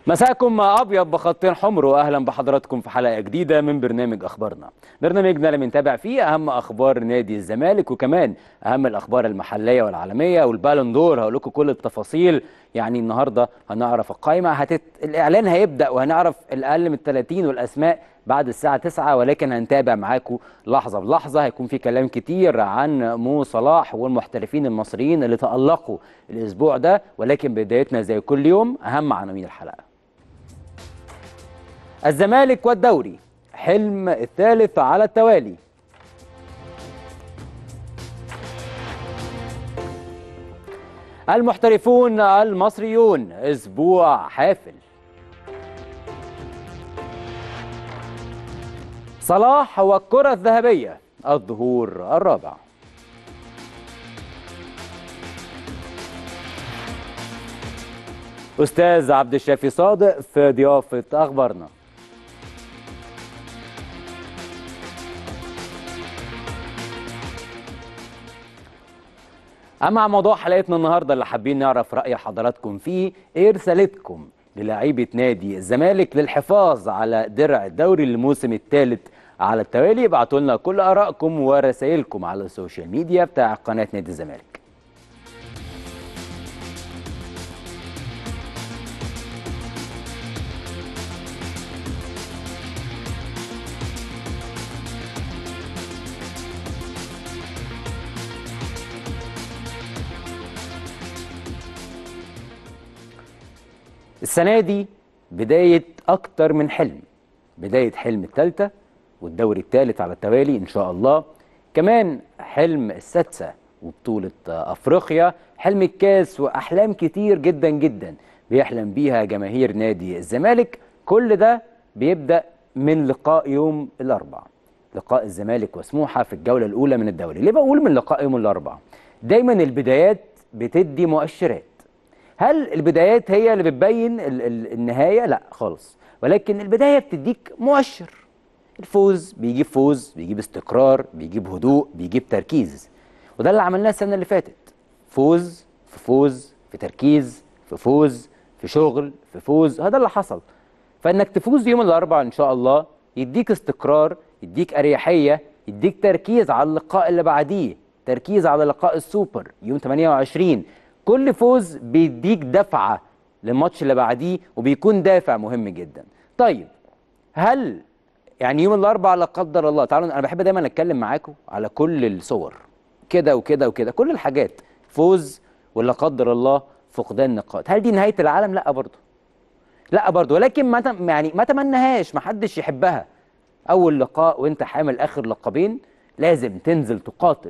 مساكم أبيض بخطين حمر، وأهلا بحضراتكم في حلقة جديدة من برنامج أخبارنا. برنامجنا اللي بنتابع فيه أهم أخبار نادي الزمالك، وكمان أهم الأخبار المحلية والعالمية والبالون دور. هقول لكم كل التفاصيل. يعني النهاردة هنعرف القائمة، الإعلان هيبدأ وهنعرف الأقل من 30 والأسماء بعد الساعة 9، ولكن هنتابع معاكم لحظة بلحظة. هيكون في كلام كتير عن مو صلاح والمحترفين المصريين اللي تألقوا الأسبوع ده، ولكن بدايتنا زي كل يوم أهم عناوين الحلقة. الزمالك والدوري، حلم الثالث على التوالي. المحترفون المصريون، اسبوع حافل. صلاح والكرة الذهبية، الظهور الرابع. أستاذ عبد الشافي صادق في ضيافة أخبارنا. أما موضوع حلقتنا النهاردة اللي حابين نعرف رأي حضراتكم فيه، إيه رسالتكم للاعيبة نادي الزمالك للحفاظ على درع الدوري للموسم الثالث على التوالي؟ ابعتوا لنا كل آرائكم ورسائلكم على السوشيال ميديا بتاع قناة نادي الزمالك. السنة دي بداية أكتر من حلم، بداية حلم الثالثة والدوري الثالث على التوالي إن شاء الله، كمان حلم السادسة وبطولة أفريقيا، حلم الكاس، وأحلام كتير جدا جدا بيحلم بيها جماهير نادي الزمالك. كل ده بيبدأ من لقاء يوم الأربعاء، لقاء الزمالك وسموحة في الجولة الأولى من الدوري. ليه بقول من لقاء يوم الأربعاء؟ دايما البدايات بتدي مؤشرات. هل البدايات هي اللي بتبين النهاية؟ لا خالص، ولكن البداية بتديك مؤشر. الفوز بيجيب فوز، بيجيب استقرار، بيجيب هدوء، بيجيب تركيز، وده اللي عملناه السنة اللي فاتت. فوز في فوز، في تركيز، في فوز، في شغل، في فوز، هذا اللي حصل. فإنك تفوز يوم الأربعاء إن شاء الله يديك استقرار، يديك أريحية، يديك تركيز على اللقاء اللي بعديه، تركيز على لقاء السوبر يوم 28. كل فوز بيديك دفعة للماتش اللي بعديه، وبيكون دافع مهم جدا. طيب، هل يعني يوم الأربعاء لا قدر الله، تعالوا أنا بحب دايما أتكلم معاكم على كل الصور، كده وكده وكده، كل الحاجات، فوز ولا قدر الله فقدان نقاط، هل دي نهاية العالم؟ لا برضه، لا برضه، ولكن ما تمنهاش، ما حدش يحبها. أول لقاء وأنت حامل آخر لقبين، لازم تنزل تقاتل،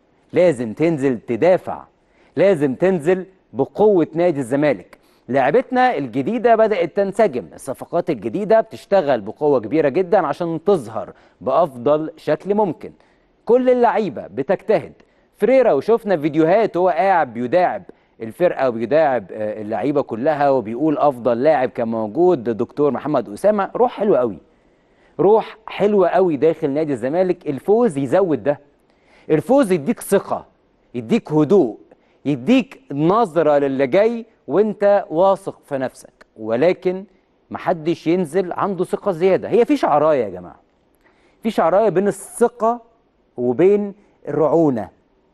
لازم تنزل تدافع، لازم تنزل بقوة نادي الزمالك. لعبتنا الجديدة بدأت تنسجم، الصفقات الجديدة بتشتغل بقوة كبيرة جدا عشان تظهر بأفضل شكل ممكن. كل اللعيبة بتجتهد. فريرا، وشفنا فيديوهات هو قاعد بيداعب الفرقة وبيداعب اللعيبة كلها وبيقول أفضل لاعب كان موجود دكتور محمد أسامة. روح حلوة قوي، روح حلوة قوي داخل نادي الزمالك. الفوز يزود ده، الفوز يديك ثقة، يديك هدوء، يديك نظرة للي جاي وانت واثق في نفسك. ولكن محدش ينزل عنده ثقة زيادة. هي في شعراية يا جماعة، في شعراية بين الثقة وبين الرعونة.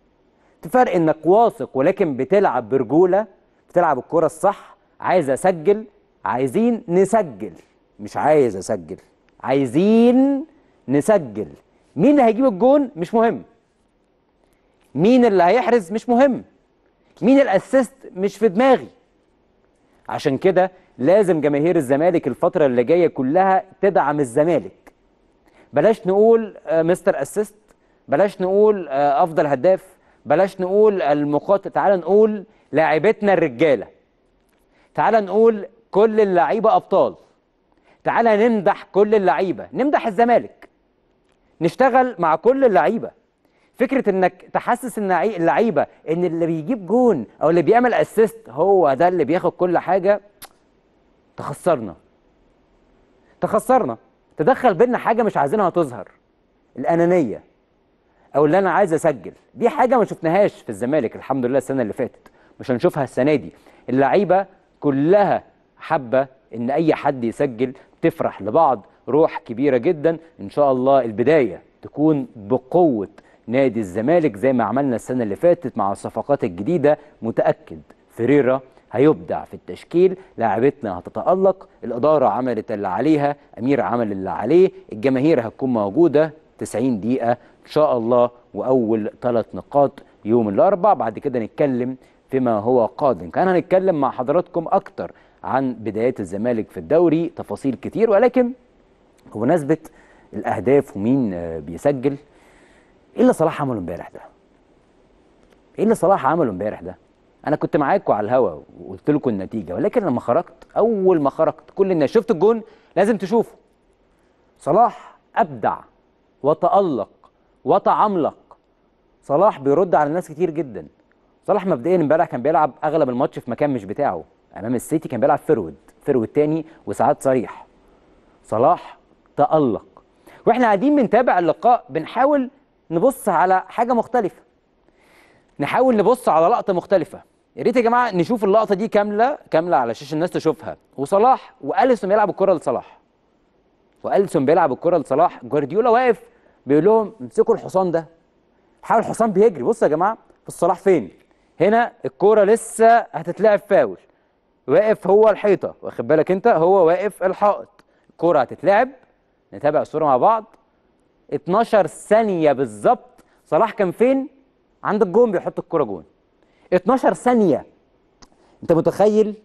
فرق انك واثق ولكن بتلعب برجولة، بتلعب الكرة الصح. عايز اسجل، عايزين نسجل، مش عايز اسجل، عايزين نسجل. مين اللي هيجيب الجون مش مهم، مين اللي هيحرز مش مهم، مين الاسيست مش في دماغي. عشان كده لازم جماهير الزمالك الفترة اللي جاية كلها تدعم الزمالك. بلاش نقول مستر اسيست، بلاش نقول افضل هداف، بلاش نقول المقاتل، تعال نقول لاعبتنا الرجالة، تعال نقول كل اللعيبة ابطال، تعال نمدح كل اللعيبة، نمدح الزمالك، نشتغل مع كل اللعيبة. فكرة انك تحسس اللعيبة ان اللي بيجيب جون او اللي بيعمل اسيست هو ده اللي بياخد كل حاجة، تخسرنا، تخسرنا، تدخل بينا حاجة مش عايزينها تظهر، الأنانية، او اللي انا عايز اسجل. دي حاجة ما شفناهاش في الزمالك الحمد لله السنة اللي فاتت، مش هنشوفها السنة دي. اللعيبة كلها حابة ان اي حد يسجل تفرح لبعض، روح كبيره جدا. ان شاء الله البدايه تكون بقوه نادي الزمالك زي ما عملنا السنه اللي فاتت مع الصفقات الجديده. متاكد فيريرا هيبدع في التشكيل، لاعبتنا هتتالق، الاداره عملت اللي عليها، امير عمل اللي عليه، الجماهير هتكون موجوده 90 دقيقه ان شاء الله، واول 3 نقاط يوم الاربعاء. بعد كده نتكلم فيما هو قادم. كان هنتكلم مع حضراتكم اكتر عن بدايات الزمالك في الدوري، تفاصيل كتير، ولكن بمناسبه الاهداف ومين بيسجل، ايه اللي صلاح عمله امبارح ده؟ ايه اللي صلاح عمله امبارح ده؟ انا كنت معاكم على الهوا وقلت لكم النتيجه، ولكن لما خرجت، اول ما خرجت كل الناس شفت الجون لازم تشوفه. صلاح ابدع وتالق وتعملق. صلاح بيرد على ناس كتير جدا. صلاح مبدئيا امبارح كان بيلعب اغلب الماتش في مكان مش بتاعه، امام السيتي كان بيلعب فيرود تاني وساعات صريح. صلاح تالق، واحنا قاعدين بنتابع اللقاء بنحاول نبص على حاجه مختلفه، نحاول نبص على لقطه مختلفه. يا ريت يا جماعه نشوف اللقطه دي كامله على شاشه الناس تشوفها. وصلاح واليسون بيلعب الكره لصلاح، واليسون بيلعب الكره لصلاح، جوارديولا واقف بيقول لهم امسكوا الحصان ده. حاول الحصان بيجري. بصوا يا جماعه في صلاح فين؟ هنا الكوره لسه هتتلعب فاول، واقف هو الحيطه، واخد بالك انت، هو واقف الحائط، الكوره هتتلعب. نتابع الصوره مع بعض. 12 ثانيه بالظبط صلاح كان فين؟ عند الجون بيحط الكوره جون. 12 ثانيه، انت متخيل؟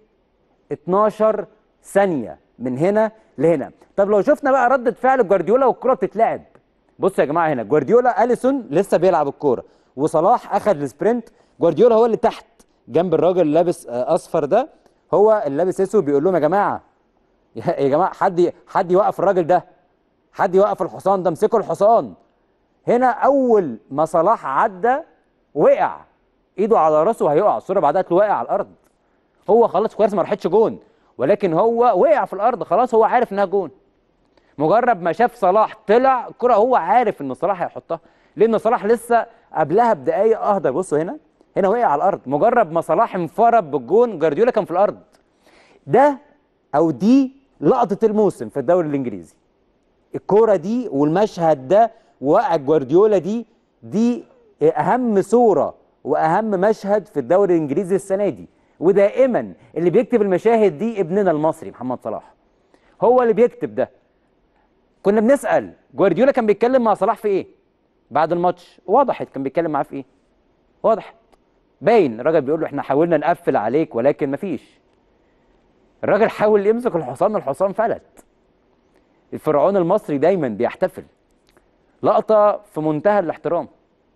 12 ثانيه من هنا لهنا. طب لو شفنا بقى ردة فعل جوارديولا والكوره بتتلعب، بصوا يا جماعه هنا جوارديولا، اليسون لسه بيلعب الكوره وصلاح اخذ السبرنت. جوارديولا هو اللي تحت جنب الراجل اللي لابس اصفر ده، هو اللي لابس اسود، بيقول لهم يا جماعه يا جماعه حد يوقف الراجل ده، حد يوقف الحصان ده، امسكوا الحصان. هنا اول ما صلاح عدى وقع ايده على راسه هيقع، الصوره بعدها تلاقيه واقع على الارض. هو خلاص كويس ما راحتش جون، ولكن هو وقع في الارض خلاص، هو عارف انها جون. مجرد ما شاف صلاح طلع الكره هو عارف ان صلاح هيحطها، لان صلاح لسه قبلها بدقايق اهدر. بصوا هنا وقع على الارض. مجرد ما صلاح انفرد بالجون جوارديولا كان في الارض. ده او دي لقطه الموسم في الدوري الانجليزي، الكوره دي والمشهد ده ووقع جوارديولا دي اهم صوره واهم مشهد في الدوري الانجليزي السنه دي. ودائما اللي بيكتب المشاهد دي ابننا المصري محمد صلاح، هو اللي بيكتب ده. كنا بنسال جوارديولا كان بيتكلم مع صلاح في ايه بعد الماتش، وضحت كان بيتكلم معاه في ايه، وضحت باين. الراجل بيقول له احنا حاولنا نقفل عليك ولكن مفيش. الراجل حاول يمسك الحصان فلت. الفرعون المصري دايما بيحتفل. لقطه في منتهى الاحترام.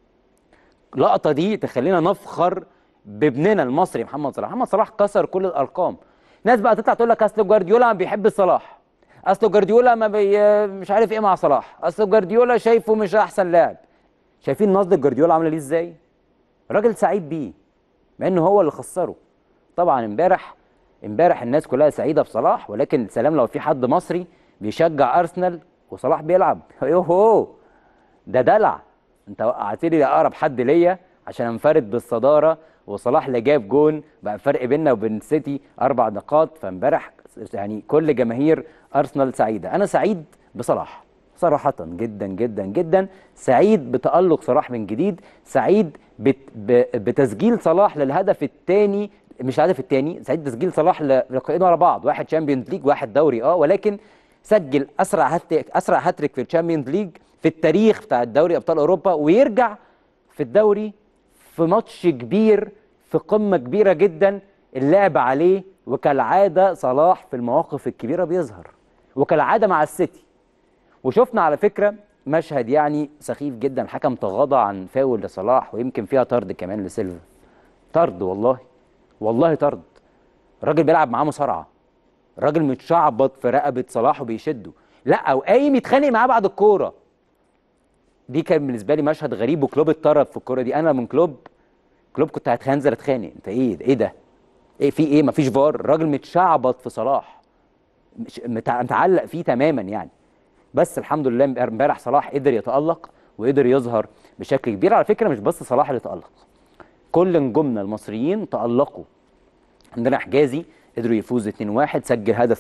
اللقطه دي تخلينا نفخر بابننا المصري محمد صلاح. محمد صلاح كسر كل الارقام. ناس بقى تطلع تقول لك اصل جوارديولا ما بيحب صلاح، اصل جوارديولا ما مش عارف ايه مع صلاح، اصل جوارديولا شايفه مش احسن لاعب. شايفين نصد جوارديولا عامله ليه ازاي؟ راجل سعيد بيه مع انه هو اللي خسره. طبعا امبارح الناس كلها سعيده بصلاح، ولكن سلام لو في حد مصري بيشجع ارسنال وصلاح بيلعب. يوهو ده دلع. انت وقعت لي اقرب حد ليا عشان انفرد بالصداره، وصلاح اللي جاب جون بقى فرق بيننا وبين سيتي 4 نقاط. فامبارح يعني كل جماهير ارسنال سعيده. انا سعيد بصلاح صراحه جدا جدا جدا، سعيد بتالق صلاح من جديد، سعيد بتسجيل صلاح للهدف الثاني، مش الهدف الثاني، سعيد تسجيل صلاح للقائين ورا بعض، واحد تشامبيونز ليج واحد دوري، ولكن سجل اسرع هاتريك في الشامبيونز ليج في التاريخ بتاع الدوري ابطال اوروبا، ويرجع في الدوري في ماتش كبير في قمه كبيره جدا اللعب عليه. وكالعاده صلاح في المواقف الكبيره بيظهر، وكالعاده مع السيتي. وشفنا على فكره مشهد يعني سخيف جدا، الحكم تغاضى عن فاول لصلاح ويمكن فيها طرد كمان لسيلفا. طرد والله طرد. الراجل بيلعب معاه مصارعه، الراجل متشعبط في رقبه صلاح وبيشده، لا وقايم يتخانق معاه بعد الكوره. دي كان بالنسبه لي مشهد غريب، وكلوب اتطرد في الكوره دي. انا من كلوب كنت هنزل اتخانق. انت ايه ده؟ ايه في ايه؟ مفيش فار، الراجل متشعبط في صلاح، مش متعلق فيه تماما يعني. بس الحمد لله امبارح صلاح قدر يتالق وقدر يظهر بشكل كبير. على فكره مش بس صلاح اللي تالق، كل نجومنا المصريين تالقوا. عندنا حجازي قدروا يفوز 2-1، سجل هدف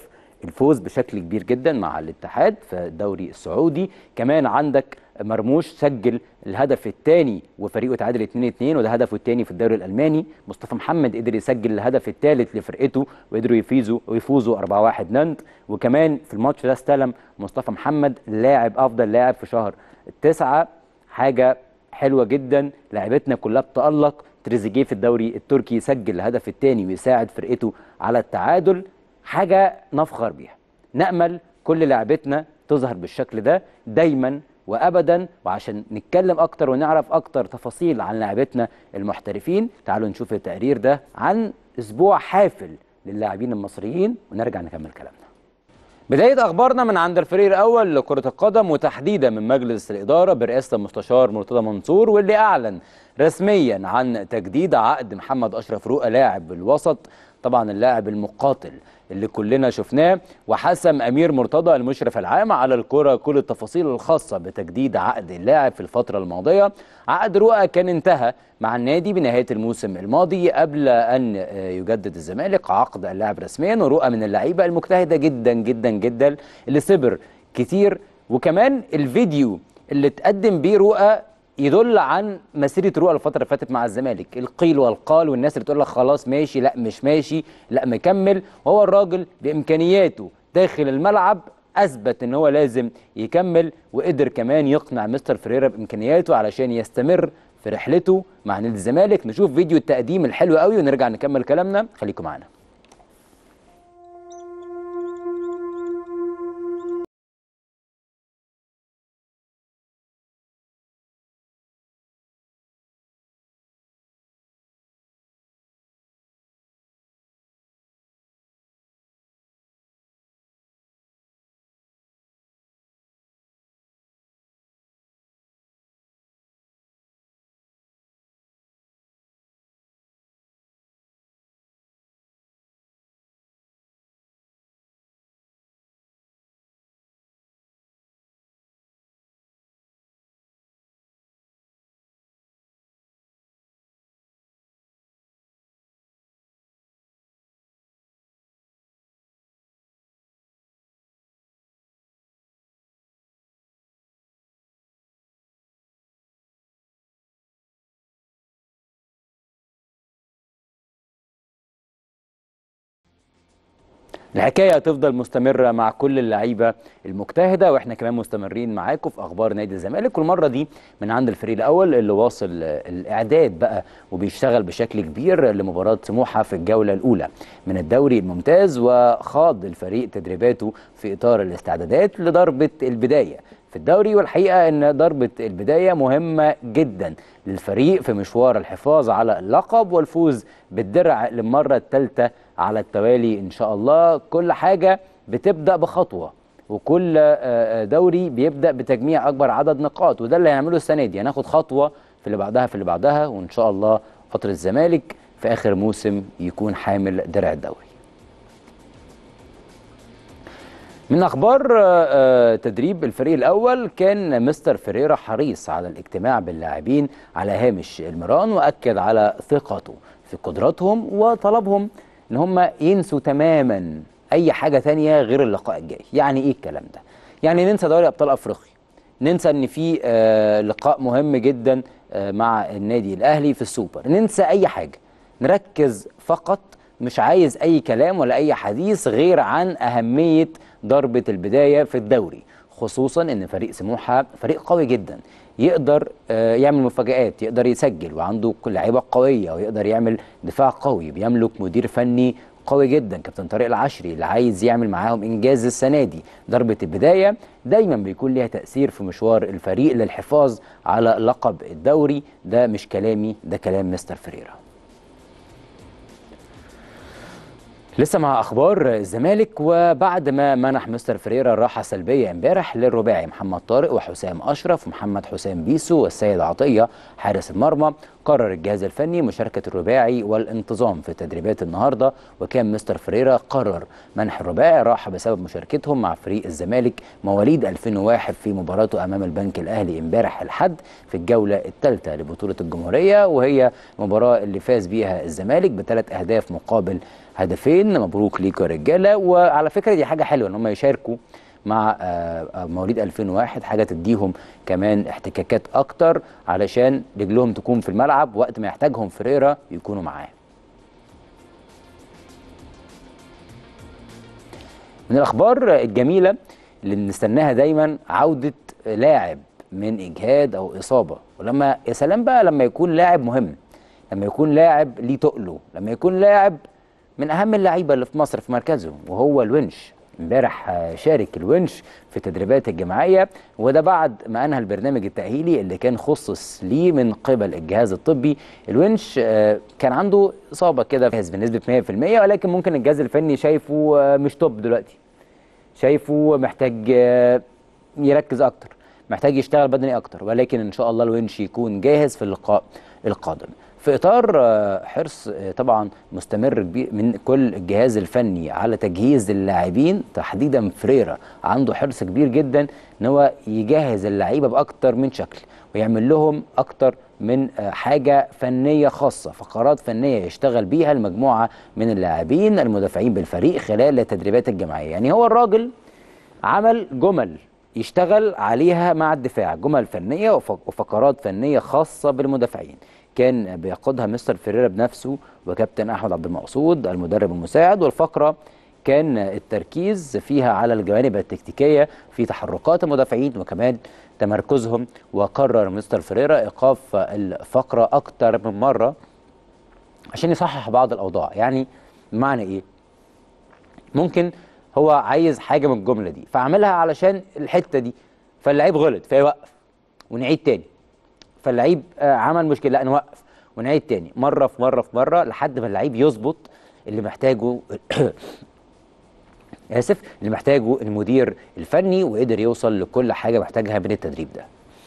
الفوز بشكل كبير جدا مع الاتحاد في الدوري السعودي. كمان عندك مرموش سجل الهدف الثاني وفريقه تعادل 2-2 وده هدفه الثاني في الدوري الالماني. مصطفى محمد قدر يسجل الهدف الثالث لفرقته وقدروا يفوزوا 4-1 نانت. وكمان في الماتش ده استلم مصطفى محمد افضل لاعب في شهر 9. حاجه حلوه جدا، لاعبتنا كلها بتألق. تريزيجيه في الدوري التركي يسجل الهدف الثاني ويساعد فرقته على التعادل. حاجه نفخر بيها. نأمل كل لاعبتنا تظهر بالشكل ده دايما وابدا. وعشان نتكلم اكتر ونعرف اكتر تفاصيل عن لاعبتنا المحترفين، تعالوا نشوف التقرير ده عن اسبوع حافل للاعبين المصريين ونرجع نكمل كلامنا. بداية أخبارنا من عند الفريق الأول لكرة القدم وتحديدا من مجلس الإدارة برئاسة المستشار مرتضى منصور، واللي أعلن رسميا عن تجديد عقد محمد أشرف رؤى لاعب الوسط، طبعا اللاعب المقاتل اللي كلنا شفناه. وحسم أمير مرتضى المشرف العام على الكرة كل التفاصيل الخاصة بتجديد عقد اللاعب في الفترة الماضية. عقد رؤى كان انتهى مع النادي بنهاية الموسم الماضي قبل أن يجدد الزمالك عقد اللاعب رسميا. ورؤى من اللعيبة المجتهدة جدا جدا جدا اللي صبر كتير. وكمان الفيديو اللي تقدم بيه رؤى يدل عن مسيرة رؤى الفترة اللي فاتت مع الزمالك، القيل والقال والناس اللي تقول لك خلاص ماشي، لا مش ماشي، لا مكمل. وهو الراجل بإمكانياته داخل الملعب أثبت إن هو لازم يكمل، وقدر كمان يقنع مستر فريرا بإمكانياته علشان يستمر في رحلته مع نادي الزمالك. نشوف فيديو التقديم الحلو قوي ونرجع نكمل كلامنا، خليكم معانا. الحكايه هتفضل مستمره مع كل اللعيبه المجتهده، واحنا كمان مستمرين معاكم في اخبار نادي الزمالك، والمره دي من عند الفريق الاول اللي واصل الاعداد بقى وبيشتغل بشكل كبير لمباراه سموحه في الجوله الاولى من الدوري الممتاز. وخاض الفريق تدريباته في اطار الاستعدادات لضربه البدايه في الدوري. والحقيقه ان ضربه البدايه مهمه جدا للفريق في مشوار الحفاظ على اللقب والفوز بالدرع للمره الثالثه على التوالي ان شاء الله. كل حاجه بتبدا بخطوه، وكل دوري بيبدا بتجميع اكبر عدد نقاط، وده اللي هنعمله السنه دي. هناخد خطوه في اللي بعدها في اللي بعدها، وان شاء الله فتره الزمالك في اخر موسم يكون حامل درع الدوري. من اخبار تدريب الفريق الاول، كان مستر فريرا حريص على الاجتماع باللاعبين على هامش المران، واكد على ثقته في قدراتهم وطلبهم ان هم ينسوا تماما اي حاجه ثانيه غير اللقاء الجاي. يعني ايه الكلام ده؟ يعني ننسى دوري ابطال افريقيا، ننسى ان في لقاء مهم جدا مع النادي الاهلي في السوبر، ننسى اي حاجه، نركز فقط. مش عايز اي كلام ولا اي حديث غير عن اهميه ضربه البدايه في الدوري، خصوصا ان فريق سموحه فريق قوي جدا، يقدر يعمل مفاجآت، يقدر يسجل، وعنده لعيبه قويه، ويقدر يعمل دفاع قوي، بيملك مدير فني قوي جدا كابتن طارق العشري اللي عايز يعمل معاهم انجاز السنه دي. ضربه البدايه دايما بيكون ليها تاثير في مشوار الفريق للحفاظ على لقب الدوري. ده مش كلامي، ده كلام مستر فريرا. لسه مع اخبار الزمالك، وبعد ما منح مستر فريرا راحه سلبيه امبارح للرباعي محمد طارق وحسام اشرف ومحمد حسام بيسو والسيد عطيه حارس المرمى، قرر الجهاز الفني مشاركه الرباعي والانتظام في تدريبات النهارده. وكان مستر فريرا قرر منح الرباعي راحه بسبب مشاركتهم مع فريق الزمالك مواليد 2001 في مباراته امام البنك الاهلي امبارح الحد في الجوله الثالثه لبطوله الجمهوريه، وهي المباراه اللي فاز بيها الزمالك ب3 أهداف مقابل هدفين. مبروك ليكوا يا رجاله. وعلى فكره دي حاجه حلوه ان هم يشاركوا مع مواليد 2001، حاجه تديهم كمان احتكاكات اكتر علشان رجلهم تكون في الملعب وقت ما يحتاجهم فريرا يكونوا معاه. من الاخبار الجميله اللي بنستناها دايما عوده لاعب من اجهاد او اصابه، ولما يا سلام بقى لما يكون لاعب مهم، لما يكون لاعب ليه تقله، لما يكون لاعب من اهم اللعيبه اللي في مصر في مركزه وهو الونش. امبارح شارك الونش في التدريبات الجماعيه، وده بعد ما انهى البرنامج التاهيلي اللي كان خصص ليه من قبل الجهاز الطبي. الونش كان عنده اصابه كده بنسبه 100%، ولكن ممكن الجهاز الفني شايفه مش توب دلوقتي، شايفه محتاج يركز اكتر، محتاج يشتغل بدني اكتر، ولكن ان شاء الله الونش يكون جاهز في اللقاء القادم. في اطار حرص طبعا مستمر من كل الجهاز الفني على تجهيز اللاعبين، تحديدا فريرا عنده حرص كبير جدا ان هو يجهز اللعيبه باكتر من شكل ويعمل لهم اكتر من حاجه فنيه خاصه، فقرات فنيه يشتغل بيها المجموعه من اللاعبين المدافعين بالفريق خلال التدريبات الجماعيه. يعني هو الراجل عمل جمل يشتغل عليها مع الدفاع، جمل فنيه وفقرات فنيه خاصه بالمدافعين، كان بيقودها مستر فيريرا بنفسه وكابتن احمد عبد المقصود المدرب المساعد. والفقره كان التركيز فيها على الجوانب التكتيكيه في تحركات المدافعين وكمان تمركزهم، وقرر مستر فيريرا ايقاف الفقره اكتر من مره عشان يصحح بعض الاوضاع. يعني بمعنى ايه؟ ممكن هو عايز حاجه من الجمله دي فعملها علشان الحته دي، فاللعيب غلط فيوقف ونعيد تاني، فاللعيب عمل مشكله لا نوقف ونعيد تاني، مره في مره في مره لحد ما اللعيب يظبط اللي محتاجه اسف اللي محتاجه المدير الفني، وقدر يوصل لكل حاجه محتاجها من التدريب ده.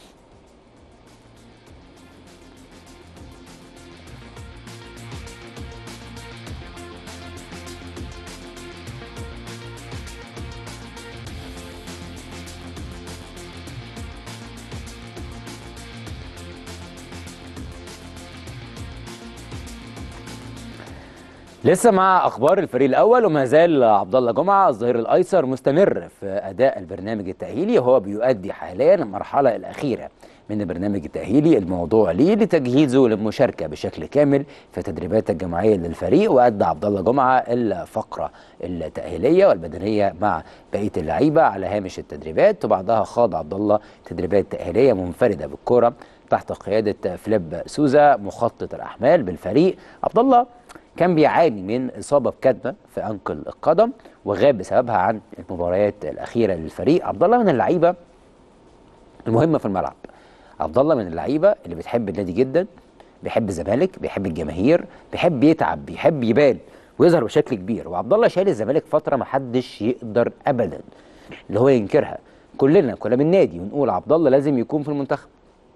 لسه مع اخبار الفريق الاول، وما زال عبد الله جمعه الظهير الايسر مستمر في اداء البرنامج التاهيلي، وهو بيؤدي حاليا المرحله الاخيره من البرنامج التاهيلي الموضوع ليه لتجهيزه للمشاركه بشكل كامل في التدريبات الجماعيه للفريق. وادى عبد الله جمعه الفقره التاهيليه والبدنيه مع بقيه اللعيبه على هامش التدريبات، وبعدها خاض عبد الله تدريبات تاهيليه منفرده بالكره تحت قياده فليب سوزا مخطط الاحمال بالفريق. عبد الله كان بيعاني من إصابة بكدمة في أنكل القدم وغاب بسببها عن المباريات الأخيرة للفريق. عبد الله من اللعيبة المهمة في الملعب، عبد الله من اللعيبة اللي بتحب النادي جدا، بيحب الزمالك، بيحب الجماهير، بيحب يتعب، بيحب يبان ويظهر بشكل كبير. وعبد الله شايل الزمالك فترة ما حدش يقدر أبدا اللي هو ينكرها، كلنا كنا بالنادي ونقول عبد الله لازم يكون في المنتخب.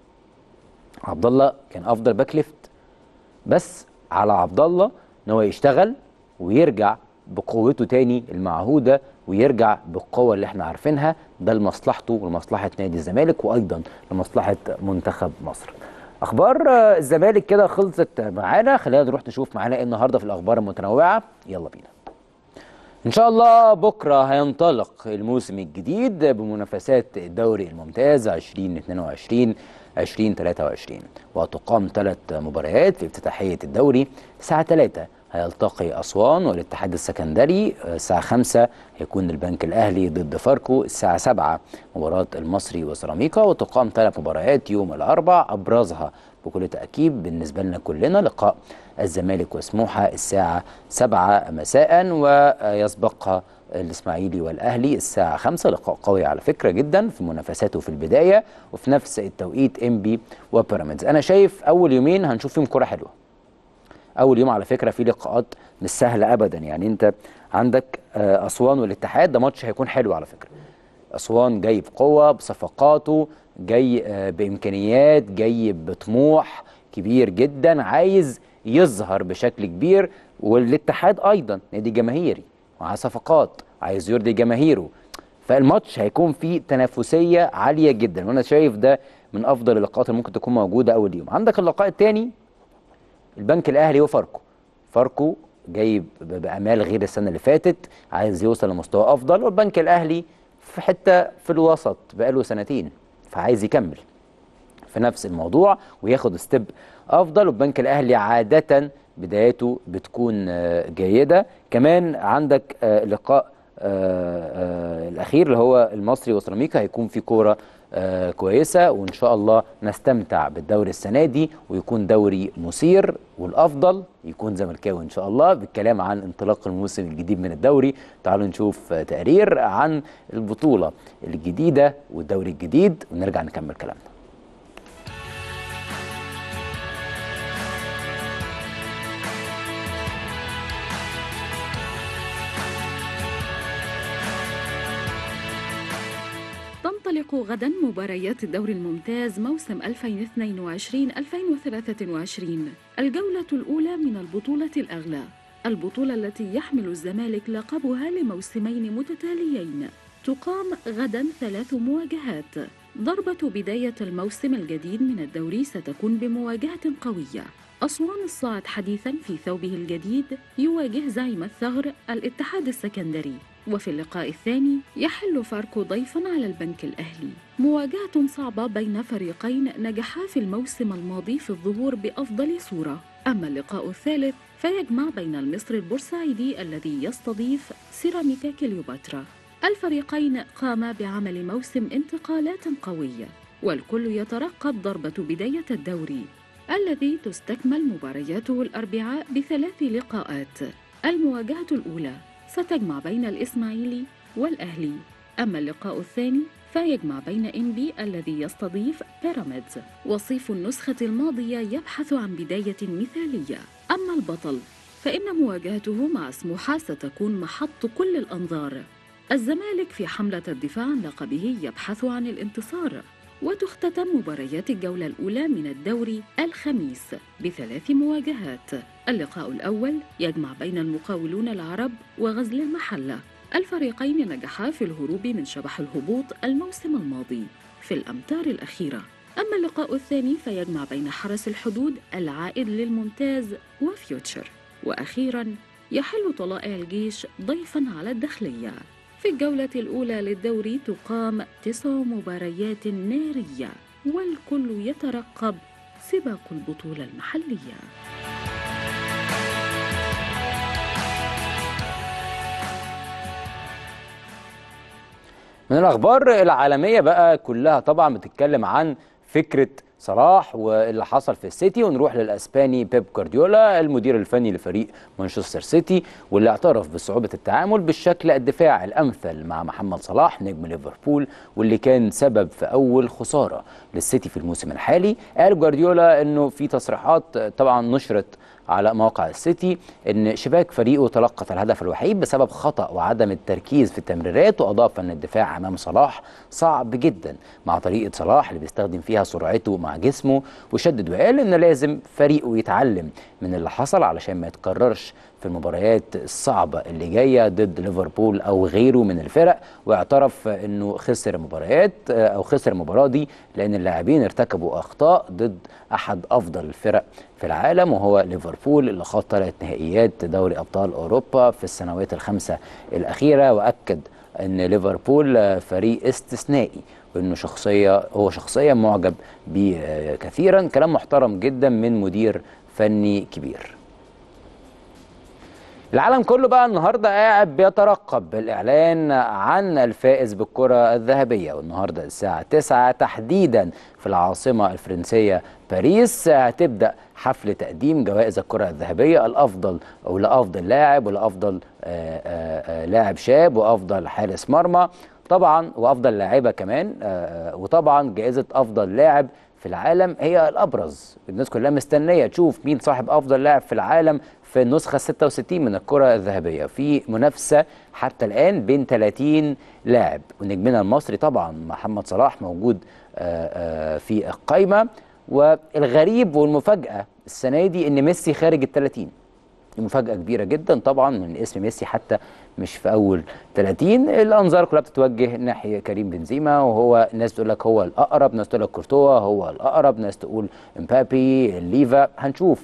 عبد الله كان أفضل باك ليفت، بس على عبد الله ان هو يشتغل ويرجع بقوته تاني المعهوده ويرجع بالقوه اللي احنا عارفينها، ده لمصلحته ولمصلحه نادي الزمالك وايضا لمصلحه منتخب مصر. اخبار الزمالك كده خلصت معانا، خلينا نروح نشوف معانا ايه النهارده في الاخبار المتنوعه. يلا بينا. ان شاء الله بكره هينطلق الموسم الجديد بمنافسات الدوري الممتاز 2022 2023، وتقام 3 مباريات في افتتاحيه الدوري. الساعه 3 هيلتقي اسوان والاتحاد السكندري، الساعه 5 هيكون البنك الاهلي ضد فاركو، الساعه 7 مباراه المصري وسيراميكا. وتقام 3 مباريات يوم الاربع، ابرزها بكل تاكيد بالنسبه لنا كلنا لقاء الزمالك وسموحه الساعه 7 مساء، ويسبقها الاسماعيلي والاهلي الساعه 5، لقاء قوي على فكره جدا في منافساته في البدايه، وفي نفس التوقيت انبي وبيراميدز. انا شايف اول يومين هنشوف فيهم كره حلوه. اول يوم على فكره في لقاءات مش سهله ابدا، يعني انت عندك اسوان والاتحاد، ده ماتش هيكون حلو على فكره. اسوان جاي بقوه بصفقاته، جاي بامكانيات، جاي بطموح كبير جدا، عايز يظهر بشكل كبير. والاتحاد ايضا نادي جماهيري مع صفقات عايز يرضي جماهيره، فالماتش هيكون فيه تنافسيه عاليه جدا، وانا شايف ده من افضل اللقاءات اللي ممكن تكون موجوده اول يوم. عندك اللقاء الثاني البنك الاهلي وفاركو. فاركو جاي بامال غير السنه اللي فاتت، عايز يوصل لمستوى افضل، والبنك الاهلي في حته في الوسط بقاله سنتين فعايز يكمل في نفس الموضوع وياخد ستيب افضل. والبنك الاهلي عاده بداياته بتكون جيده. كمان عندك لقاء الاخير اللي هو المصري وسيراميكا، هيكون في كوره كويسه، وان شاء الله نستمتع بالدوري السنه دي ويكون دوري مثير، والافضل يكون زملكاوي ان شاء الله. بالكلام عن انطلاق الموسم الجديد من الدوري، تعالوا نشوف تقرير عن البطوله الجديده والدوري الجديد ونرجع نكمل كلامنا. تنطلق غدا مباريات الدوري الممتاز موسم 2022-2023، الجولة الأولى من البطولة الأغلى، البطولة التي يحمل الزمالك لقبها لموسمين متتاليين. تقام غدا 3 مواجهات. ضربة بداية الموسم الجديد من الدوري ستكون بمواجهة قوية. أسوان الصاعد حديثا في ثوبه الجديد يواجه زعيم الثغر الاتحاد السكندري، وفي اللقاء الثاني يحل فاركو ضيفا على البنك الأهلي. مواجهة صعبة بين فريقين نجحا في الموسم الماضي في الظهور بأفضل صورة. أما اللقاء الثالث فيجمع بين المصري البورسعيدي الذي يستضيف سيراميكا كليوباترا. الفريقين قاما بعمل موسم انتقالات قوية، والكل يترقب ضربة بداية الدوري الذي تستكمل مبارياته الأربعاء ب3 لقاءات. المواجهة الأولى ستجمع بين الإسماعيلي والأهلي، أما اللقاء الثاني فيجمع بين إنبي الذي يستضيف بيراميدز. وصيف النسخة الماضية يبحث عن بداية مثالية. أما البطل فإن مواجهته مع سموحة ستكون محط كل الأنظار. الزمالك في حملة الدفاع عن لقبه يبحث عن الانتصار، وتختتم مباريات الجولة الأولى من الدوري الخميس ب3 مواجهات. اللقاء الأول يجمع بين المقاولون العرب وغزل المحلة، الفريقين نجحا في الهروب من شبح الهبوط الموسم الماضي في الأمتار الأخيرة. أما اللقاء الثاني فيجمع بين حرس الحدود العائد للممتاز وفيوتشر، وأخيراً يحل طلائع الجيش ضيفاً على الداخلية. في الجولة الأولى للدوري تقام 9 مباريات نارية، والكل يترقب سباق البطولة المحلية. من الأخبار العالمية بقى كلها طبعا بتتكلم عن فكرة صلاح واللي حصل في السيتي، ونروح للأسباني بيب جوارديولا المدير الفني لفريق مانشستر سيتي، واللي اعترف بصعوبة التعامل بالشكل الدفاع الأمثل مع محمد صلاح نجم ليفربول، واللي كان سبب في أول خسارة للسيتي في الموسم الحالي. قال جوارديولا أنه في تصريحات طبعا نشرت على موقع السيتي ان شباك فريقه تلقت الهدف الوحيد بسبب خطأ وعدم التركيز في التمريرات، واضاف ان الدفاع امام صلاح صعب جدا مع طريقه صلاح اللي بيستخدم فيها سرعته مع جسمه، وشدد وقال ان لازم فريقه يتعلم من اللي حصل علشان ما يتكررش في المباريات الصعبة اللي جاية ضد ليفربول أو غيره من الفرق. واعترف أنه خسر مباريات أو خسر المباراة دي لأن اللاعبين ارتكبوا أخطاء ضد أحد أفضل الفرق في العالم وهو ليفربول اللي خاض 3 نهائيات دوري أبطال أوروبا في السنوات ال5 الأخيرة. وأكد أن ليفربول فريق استثنائي وأنه هو شخصيا معجب بيه كثيرا. كلام محترم جدا من مدير فني كبير. العالم كله بقى النهارده قاعد بيترقب الإعلان عن الفائز بالكرة الذهبية، والنهارده الساعة 9 تحديدا في العاصمة الفرنسية باريس هتبدأ حفل تقديم جوائز الكرة الذهبية الأفضل أو لأفضل لاعب ولأفضل لاعب شاب وأفضل حارس مرمى طبعا وأفضل لاعبة كمان، وطبعا جائزة أفضل لاعب في العالم هي الأبرز. الناس كلها مستنية تشوف مين صاحب أفضل لاعب في العالم في النسخة 66 من الكرة الذهبية، في منافسة حتى الآن بين 30 لاعب، ونجمنا المصري طبعا محمد صلاح موجود في القائمة. والغريب والمفاجأة السنة دي إن ميسي خارج ال30، مفاجأة كبيرة جدا طبعا من اسم ميسي حتى مش في أول 30. الأنظار كلها بتتوجه ناحية كريم بنزيما، وهو ناس تقول لك هو الأقرب، ناس تقول لك كورتوا هو الأقرب، ناس تقول امبابي ليفا. هنشوف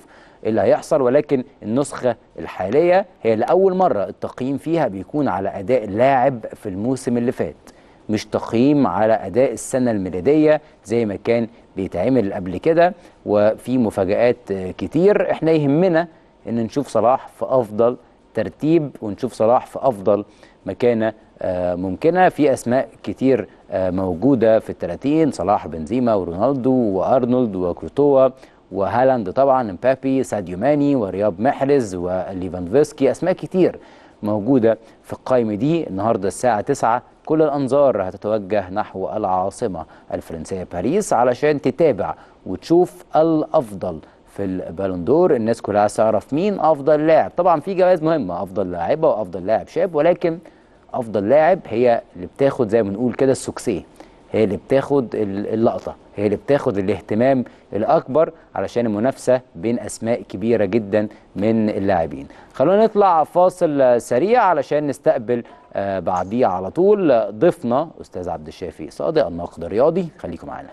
ايه اللي هيحصل، ولكن النسخه الحاليه هي لاول مره التقييم فيها بيكون على اداء اللاعب في الموسم اللي فات، مش تقييم على اداء السنه الميلاديه زي ما كان بيتعمل قبل كده. وفي مفاجآت كتير. احنا يهمنا ان نشوف صلاح في افضل ترتيب ونشوف صلاح في افضل مكانه ممكنه. في اسماء كتير موجوده في ال30، صلاح، بنزيما، ورونالدو، وارنولد، وكورتوا، وهالاند، طبعا امبابي، ساديو ماني، ورياض محرز، وليفاندوفسكي. اسماء كتير موجوده في القائمه دي. النهارده الساعه 9 كل الانظار هتتوجه نحو العاصمه الفرنسيه باريس علشان تتابع وتشوف الافضل في البالندور. الناس كلها عايزه تعرف مين افضل لاعب. طبعا في جوائز مهمه، افضل لاعبه وافضل لاعب شاب، ولكن افضل لاعب هي اللي بتاخد زي ما بنقول كده السوكسيه، هي اللي بتاخد اللقطه، هي اللي بتاخد الاهتمام الاكبر علشان المنافسه بين اسماء كبيره جدا من اللاعبين. خلونا نطلع فاصل سريع علشان نستقبل بعديه على طول ضيفنا استاذ عبد الشافي صادق الناقد الرياضي. خليكم معانا.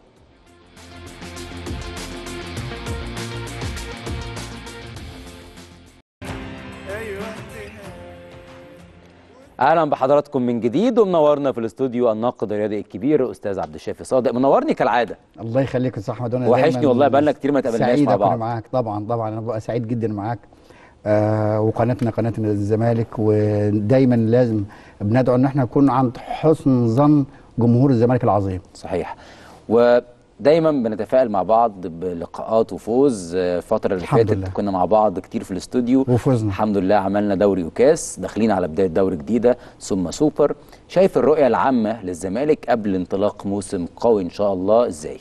اهلا بحضراتكم من جديد، ومنورنا في الاستوديو الناقد الرياضي الكبير استاذ عبد الشافي صادق. منورني كالعاده. الله يخليك يا استاذ احمد. وانا وحشني والله، بقالنا كتير ما اتقابلناش مع بعض. سعيد معاك. طبعا انا ببقى سعيد جدا معاك. وقناتنا قناه الزمالك، ودايما لازم بندعو ان احنا نكون عند حسن ظن جمهور الزمالك العظيم. صحيح. ودايما بنتفائل مع بعض بلقاءات وفوز. الفتره اللي فاتت كنا مع بعض كتير في الاستوديو وفوزنا الحمد لله. عملنا دوري وكاس، داخلين على بدايه دوري جديده ثم سوبر. شايف الرؤيه العامه للزمالك قبل انطلاق موسم قوي ان شاء الله ازاي؟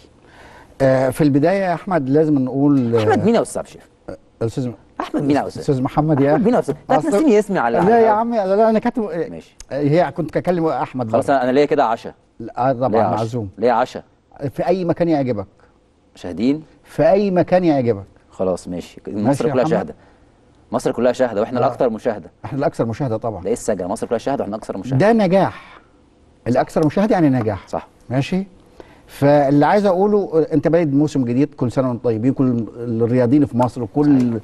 في البدايه يا احمد لازم نقول احمد مين يا استاذ شيف؟ استاذ احمد مين يا استاذ محمد يا احمد مين يا استاذ؟ لا تنسيني اسمي على لا يا عمي، لا انا كاتب ماشي. هي كنت بكلم احمد خلاص انا ليا كده عشاء. طبعا معزوم. ليا عشاء في اي مكان يعجبك. شاهدين في اي مكان يعجبك. خلاص ماشي. مصر كلها شاهده. مصر كلها شاهده واحنا الاكثر مشاهده. احنا الاكثر مشاهده طبعا. ده ايه السجن؟ مصر كلها شاهده واحنا اكثر مشاهده. ده نجاح. الاكثر مشاهده يعني نجاح. صح. ماشي. فاللي عايز اقوله، انت بادئ موسم جديد، كل سنه وانتم طيبين، كل الرياضيين في مصر وكل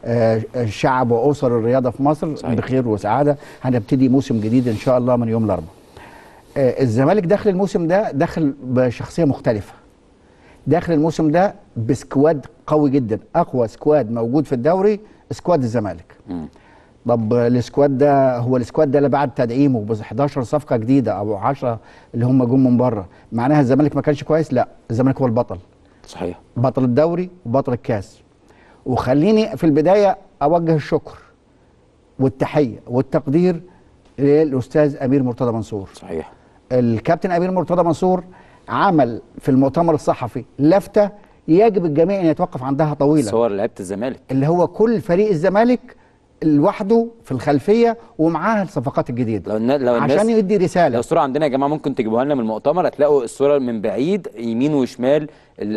شعب واسر الرياضه في مصر صحيح. بخير وسعاده. هنبتدي موسم جديد ان شاء الله من يوم الاربعاء. الزمالك داخل الموسم ده داخل بشخصيه مختلفه. داخل الموسم ده بسكواد قوي جدا، اقوى سكواد موجود في الدوري سكواد الزمالك. طب السكواد ده هو السكواد ده اللي بعد تدعيمه ب 11 صفقه جديده او 10 اللي هم جم من بره، معناها الزمالك ما كانش كويس؟ لا، الزمالك هو البطل. صحيح. بطل الدوري وبطل الكاس. وخليني في البدايه اوجه الشكر والتحيه والتقدير للاستاذ امير مرتضى منصور. صحيح. الكابتن امير مرتضى منصور عمل في المؤتمر الصحفي لفته يجب الجميع ان يتوقف عندها طويلا. صور لعيبه الزمالك اللي هو كل فريق الزمالك لوحده في الخلفيه ومعاها الصفقات الجديده. لو عشان يدي رساله. لو الصوره عندنا يا جماعه ممكن تجيبوها لنا من المؤتمر، هتلاقوا الصوره من بعيد يمين وشمال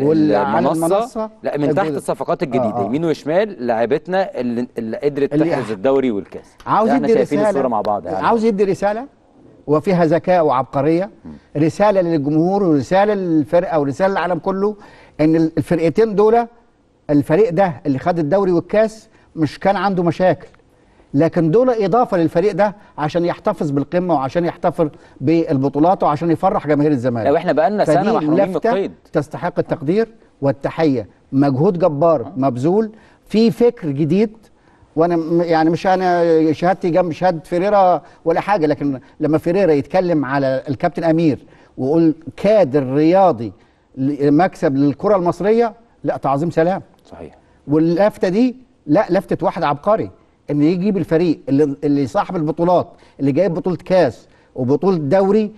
المنصه. لا من تحت الصفقات الجديده يمين وشمال لاعبتنا اللي قدرت تحرز الدوري والكاس. عاوز يدي رساله. الصوره مع بعض يعني. عاوز يدي رساله وفيها ذكاء وعبقريه. رساله للجمهور ورساله للفرقه ورساله للعالم كله ان الفرقتين دول، الفريق ده اللي خد الدوري والكاس مش كان عنده مشاكل، لكن دول اضافه للفريق ده عشان يحتفظ بالقمه وعشان يحتفظ بالبطولات وعشان يفرح جماهير الزمالك. لو احنا بقالنا سنه محرومين من القيد. تستحق التقدير والتحيه. مجهود جبار مبذول في فكر جديد. وانا يعني مش انا شهادتي جنب شهاده فيريرا ولا حاجه، لكن لما فيريرا يتكلم على الكابتن امير ويقول كادر رياضي مكسب للكره المصريه، لا تعظيم سلام. صحيح. واللفته دي لا لفته واحد عبقري، ان يجيب الفريق اللي صاحب البطولات، اللي جايب بطوله كاس وبطوله دوري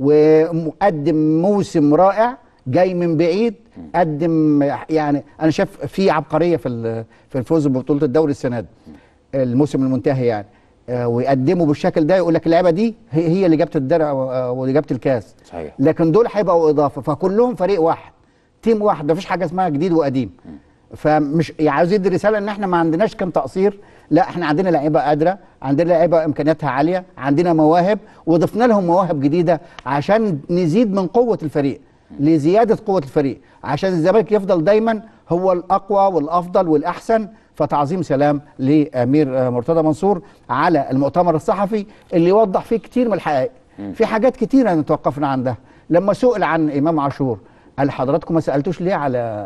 ومقدم موسم رائع جاي من بعيد. قدم يعني انا شايف في عبقريه في الفوز ببطوله الدوري السنه دي، الموسم المنتهي يعني. ويقدموا بالشكل ده، يقول لك اللعبه دي هي اللي جابت الدرع واللي جابت الكاس. صحيح. لكن دول هيبقوا اضافه، فكلهم فريق واحد، تيم واحد، مفيش حاجه اسمها جديد وقديم. فمش يعني عاوز يدي رساله ان احنا ما عندناش كام تقصير، لا احنا عندنا لعيبه قادره، عندنا لعيبه امكانياتها عاليه، عندنا مواهب وضفنا لهم مواهب جديده عشان نزيد من قوه الفريق، لزياده قوه الفريق، عشان الزمالك يفضل دايما هو الاقوى والافضل والاحسن فتعظيم سلام لامير مرتضى منصور على المؤتمر الصحفي اللي وضح فيه كتير من الحقائق. في حاجات كتيره توقفنا عندها. لما سئل عن امام عاشور قال حضراتكم ما سالتوش ليه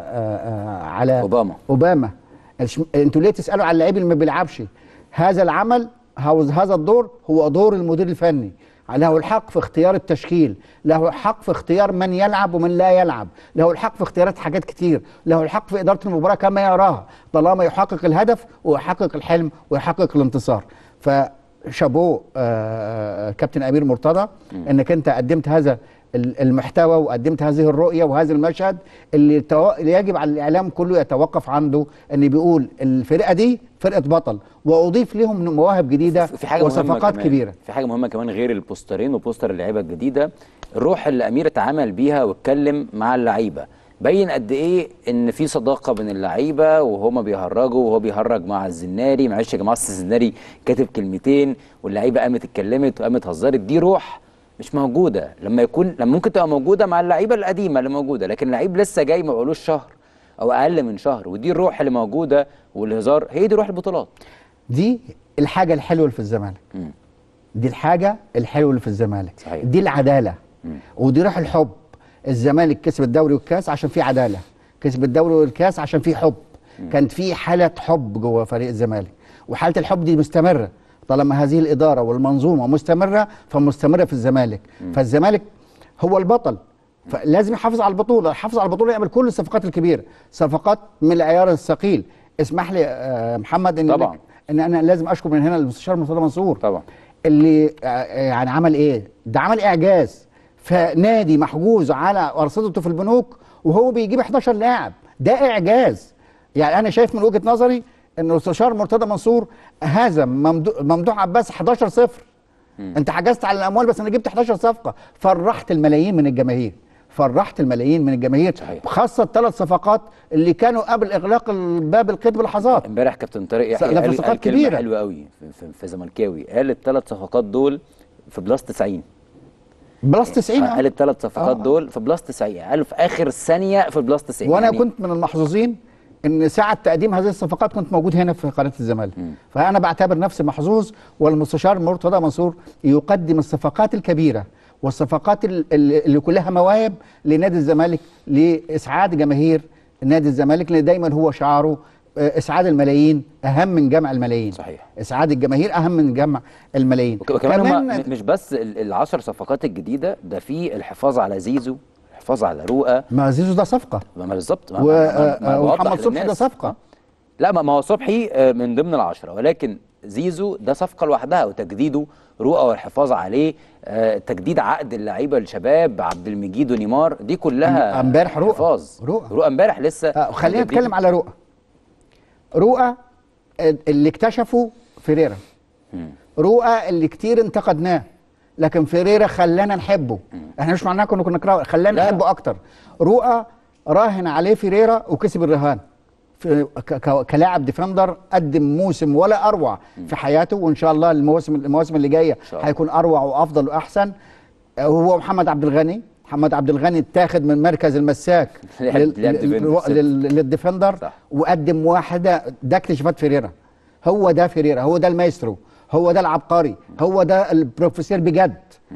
على اوباما انتوا ليه تسالوا على اللعيب اللي ما بيلعبش؟ هذا العمل هذا الدور هو دور المدير الفني، له الحق في اختيار التشكيل، له الحق في اختيار من يلعب ومن لا يلعب، له الحق في اختيارات حاجات كتير، له الحق في إدارة المباراة كما يراها طالما يحقق الهدف ويحقق الحلم ويحقق الانتصار. فشابوه كابتن أمير مرتضى انك انت قدمت هذا المحتوى وقدمت هذه الرؤية وهذا المشهد اللي يجب على الإعلام كله يتوقف عنده، ان بيقول الفرقة دي فرقة بطل وأضيف لهم مواهب جديدة في حاجة وصفقات كبيرة. في حاجة مهمة كمان غير البوسترين وبوستر اللعيبة الجديدة، الروح اللي أمير اتعامل بيها واتكلم مع اللعيبة، بين قد ايه ان في صداقه بين اللعيبه وهما بيهرجوا وهو بيهرج مع الزناري. معلش يا جماعه الزناري كاتب كلمتين واللعيبه قامت اتكلمت وقامت هزرت، دي روح مش موجوده لما ممكن تبقى موجوده مع اللعيبه القديمه اللي موجوده، لكن اللعيب لسه جاي ما بقالوش شهر او اقل من شهر، ودي الروح اللي موجوده والهزار، هي دي روح البطولات. دي الحاجه الحلوه اللي في الزمالك. دي الحاجه الحلوه اللي في الزمالك. صحيح. دي العداله. ودي روح الحب. الزمالك كسب الدوري والكاس عشان في عداله، كسب الدوري والكاس عشان في حب. كانت في حاله حب جوه فريق الزمالك، وحاله الحب دي مستمره طالما هذه الاداره والمنظومه مستمره، فمستمره في الزمالك. فالزمالك هو البطل، فلازم يحافظ على البطوله، يحافظ على البطوله، يعمل كل الصفقات الكبيره، صفقات من العيار الثقيل. اسمح لي محمد ان طبعا ان انا لازم اشكر من هنا المستشار مرتضى منصور طبعا اللي يعني عمل ايه؟ ده عمل اعجاز. فنادي محجوز على ارصدته في البنوك وهو بيجيب 11 لاعب، ده اعجاز. يعني انا شايف من وجهه نظري ان المستشار مرتضى منصور هزم ممدوح عباس 11-0. انت حجزت على الاموال بس انا جبت 11 صفقه، فرحت الملايين من الجماهير، فرحت الملايين من الجماهير. صحيح. خاصه الثلاث صفقات اللي كانوا قبل اغلاق الباب القيد بلحظات. امبارح كابتن طارق يحيى قال كلمه حلوه قوي في زملكاوي، قال الثلاث صفقات دول في بلس 90. بلس 90 قال الثلاث صفقات دول في بلس 90، قالوا في اخر ثانيه في بلس 90. وانا يعني كنت من المحظوظين ان ساعه تقديم هذه الصفقات كنت موجود هنا في قناه الزمالك. فانا بعتبر نفسي محظوظ، والمستشار مرتضى منصور يقدم الصفقات الكبيره والصفقات اللي كلها مواهب لنادي الزمالك لاسعاد جماهير نادي الزمالك، لان دايما هو شعاره اسعاد الملايين اهم من جمع الملايين. صحيح. اسعاد الجماهير اهم من جمع الملايين. وكمان هم مش بس ال10 صفقات الجديده، ده في الحفاظ على زيزو، الحفاظ على رؤى. ما زيزو ده صفقه. ما بالظبط. ومحمد صبحي ده صفقه. لا ما هو صبحي من ضمن ال10، ولكن زيزو ده صفقه لوحدها، وتجديده رؤى والحفاظ عليه، تجديد عقد اللعيبه الشباب عبد المجيد ونيمار، دي كلها امبارح رؤى امبارح لسه. خلينا نتكلم على رؤى اللي اكتشفوا فيريرا. رؤى اللي كتير انتقدناه، لكن فيريرا خلانا نحبه. احنا مش معناه كنا نكرهه، خلانا نحبه اكتر. رؤى راهن عليه فيريرا وكسب الرهان. كلاعب ديفندر قدم موسم ولا اروع في حياته، وان شاء الله المواسم اللي جايه هيكون اروع وافضل واحسن. هو محمد عبد الغني اتاخد من مركز المساك للديفندر، وقدم واحده. ده اكتشافات فيريرا. هو ده فيريرا، هو ده المايسترو، هو ده العبقري، هو ده البروفيسور بجد.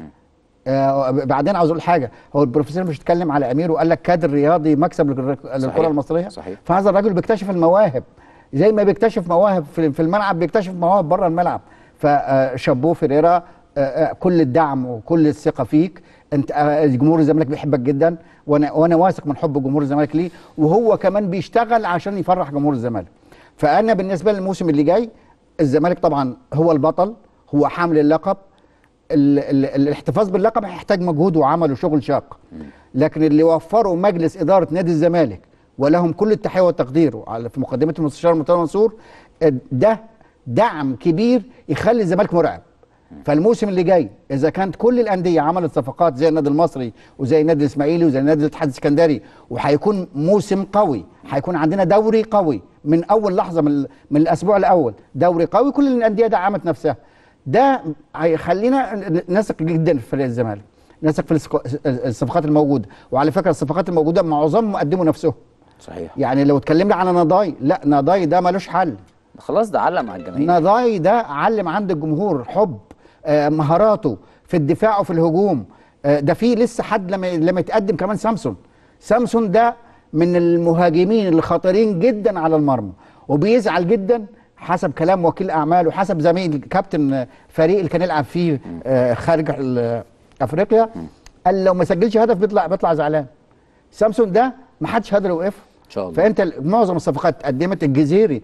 بعدين عاوز اقول حاجه، هو البروفيسور مش اتكلم على امير وقال لك كادر رياضي مكسب للكره المصريه. صحيح. فهذا الراجل بيكتشف المواهب زي ما بيكتشف مواهب في الملعب، بيكتشف مواهب بره الملعب. فشابوه فيريرا، كل الدعم وكل الثقه فيك. انت جمهور الزمالك بيحبك جدا، وانا واثق من حب جمهور الزمالك ليه، وهو كمان بيشتغل عشان يفرح جمهور الزمالك. فانا بالنسبه للموسم اللي جاي الزمالك طبعا هو البطل، هو حامل اللقب. الاحتفاظ باللقب هيحتاج مجهود وعمل وشغل شاق، لكن اللي وفره مجلس اداره نادي الزمالك ولهم كل التحيه والتقدير في مقدمه المستشار مرتضى منصور، ده دعم كبير يخلي الزمالك مرعب. فالموسم اللي جاي اذا كانت كل الانديه عملت صفقات زي النادي المصري وزي النادي الاسماعيلي وزي النادي الاتحاد السكندري، وهيكون موسم قوي، هيكون عندنا دوري قوي من اول لحظه، من الاسبوع الاول دوري قوي، كل الانديه دعمت نفسها. ده هيخلينا نثق جدا في فريق الزمالك، نثق في الصفقات الموجوده. وعلى فكره الصفقات الموجوده معظمهم قدموا نفسهم. صحيح. يعني لو اتكلمنا على نضاي، لا نضاي ده ملوش حل. خلاص ده علم على الجماهير. نضاي ده علم عند الجمهور حب، مهاراته في الدفاع وفي الهجوم. ده في لسه حد لما يتقدم كمان سامسون ده من المهاجمين الخطيرين جدا على المرمى، وبيزعل جدا حسب كلام وكيل اعماله، حسب زميل كابتن فريق اللي كان يلعب فيه خارج افريقيا، قال لو ما سجلش هدف بيطلع زعلان. سامسون ده ما حدش قادر يوقفه ان شاء الله. فانت معظم الصفقات اتقدمت، الجزيري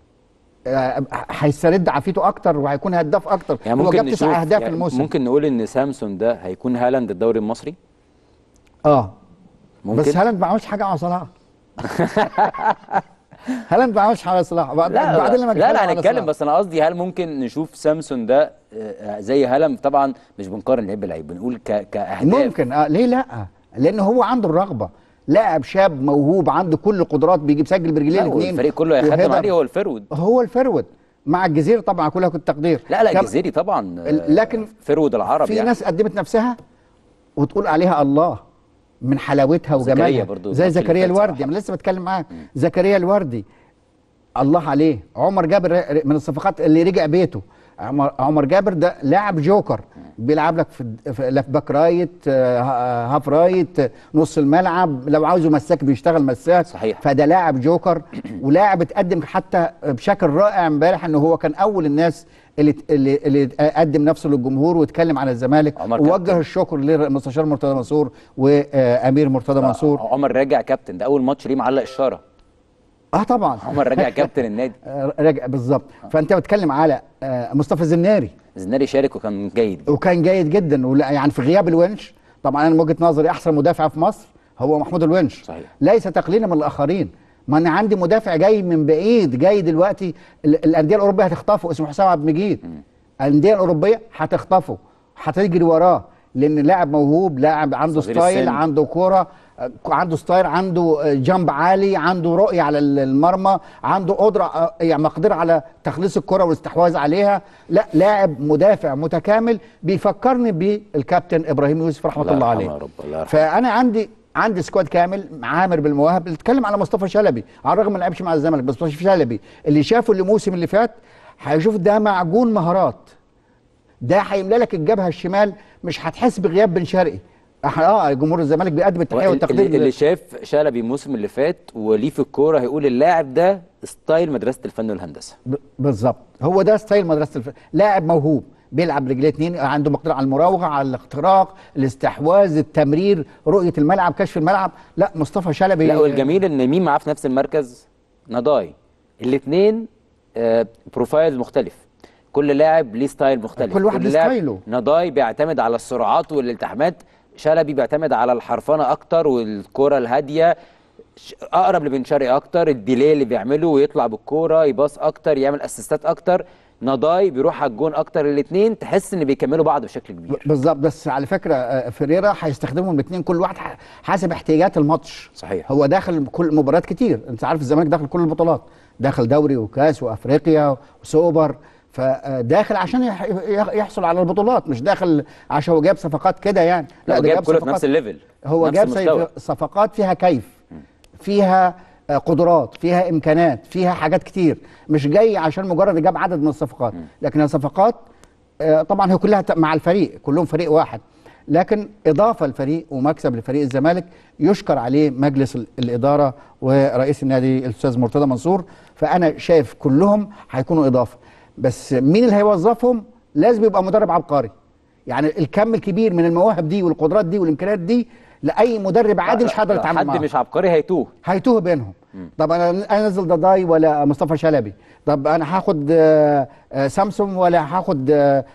هيسترد عافيته اكتر وهيكون هداف اكتر. يعني هو ممكن جاب 9 اهداف يعني الموسم. ممكن نقول ان سامسون ده هيكون هالاند الدوري المصري. ممكن. بس هالاند ما عملش حاجه مع صلاح. هالاند ما عملش حاجه مع صلاح. بعدين لما لا هنتكلم، بس انا قصدي هل ممكن نشوف سامسون ده زي هالاند؟ طبعا مش بنقارن لعيب بلعيب، بنقول كاهداف. ممكن. ليه لا؟ لان هو عنده الرغبه، لاعب شاب موهوب عنده كل القدرات، بيجي بيسجل برجليه الاثنين. الفريق كله هيخدم عليه، هو الفرود مع الجزيري طبعا كلها كنت تقدير. لا الجزيري طبعا، لكن فرود العرب في يعني. ناس قدمت نفسها وتقول عليها الله من حلاوتها وجمالها، زي زكريا الوردي. انا لسه بتكلم معاك. زكريا الوردي الله عليه. عمر جابر من الصفقات اللي رجع بيته. عمر جابر ده لاعب جوكر، بيلعب لك في باك رايت، هاف رايت، نص الملعب، لو عاوزه مساك بيشتغل مساك. صحيح. فده لاعب جوكر ولاعب اتقدم حتى بشكل رائع امبارح، انه هو كان اول الناس اللي قدم نفسه للجمهور واتكلم عن الزمالك، ووجه الشكر للمستشار مرتضى منصور وامير مرتضى منصور. عمر راجع كابتن، ده اول ماتش ليه معلق اشاره. طبعا عمر راجع كابتن النادي. راجع بالظبط. فانت بتتكلم على مصطفى الزناري شارك وكان جيد جدا. يعني في غياب الونش، طبعا انا من وجهه نظري احسن مدافع في مصر هو محمود الونش. صحيح. ليس تقليلا من الاخرين، ما انا عندي مدافع جاي من بعيد، جاي دلوقتي الانديه الاوروبيه هتخطفه، اسمه حسام عبد المجيد. الانديه الاوروبيه هتخطفه، هتجري وراه، لان لاعب موهوب، لاعب عنده ستايل، عنده كوره، عنده ستايل، عنده جنب عالي، عنده رؤيه على المرمى، عنده قدره يعني مقدره على تخليص الكره والاستحواذ عليها. لا لاعب مدافع متكامل، بيفكرني بالكابتن ابراهيم يوسف رحمه الله عليه. فانا عندي سكواد كامل عامر بالمواهب. بنتكلم على مصطفى شلبي، على الرغم ما لعبش مع الزمالك، بس مصطفى شلبي اللي شافه الموسم اللي فات هيشوف ده معجون مهارات، ده هيملى لك الجبهه الشمال، مش هتحس بغياب بن شرقي. جمهور الزمالك بيقدم التحيه والتقدير. اللي شاف شلبي الموسم اللي فات وليه في الكوره هيقول اللاعب ده ستايل مدرسه الفن والهندسه. بالظبط، هو ده ستايل مدرسه الفن. لاعب موهوب، بيلعب رجليه اتنين، عنده مقدره على المراوغه، على الاختراق، الاستحواذ، التمرير، رؤيه الملعب، كشف الملعب. لا مصطفى شلبي. لا والجميل ان مين معاه في نفس المركز؟ نضاي. الاثنين بروفايل مختلف، كل لاعب ليه ستايل مختلف، كل واحد ليه ستايله. نضاي بيعتمد على السرعات والالتحامات، شلبي بيعتمد على الحرفنه اكتر والكره الهاديه، اقرب لبن شرقي اكتر، الديلي اللي بيعمله ويطلع بالكوره، يباص اكتر، يعمل اسيستات اكتر. نضاي بيروح على الجون اكتر. الاثنين تحس ان بيكملوا بعض بشكل كبير. بالظبط. بس على فكره فيريرا هيستخدمهم الاثنين، كل واحد حسب احتياجات الماتش. صحيح. هو داخل كل مباريات كتير، انت عارف الزمالك داخل كل البطولات، داخل دوري وكاس وافريقيا وسوبر، فداخل عشان يحصل على البطولات، مش داخل عشان هو جاب صفقات كده يعني. لا ده جاب كله في نفس الليفل، هو جاب صفقات فيها كيف، فيها قدرات، فيها امكانات، فيها حاجات كتير، مش جاي عشان مجرد جاب عدد من الصفقات. لكن الصفقات طبعا هي كلها مع الفريق، كلهم فريق واحد، لكن اضافه للفريق ومكسب لفريق الزمالك يشكر عليه مجلس الاداره ورئيس النادي الاستاذ مرتضى منصور. فانا شايف كلهم هيكونوا اضافه، بس مين اللي هيوظفهم؟ لازم يبقى مدرب عبقري. يعني الكم الكبير من المواهب دي والقدرات دي والامكانيات دي لاي مدرب عادي مش هيقدر يتعامل معاه. حد مش عبقري هيتوه بينهم. طب انا انزل ضاي ولا مصطفى شلبي؟ طب انا هاخد سامسون ولا هاخد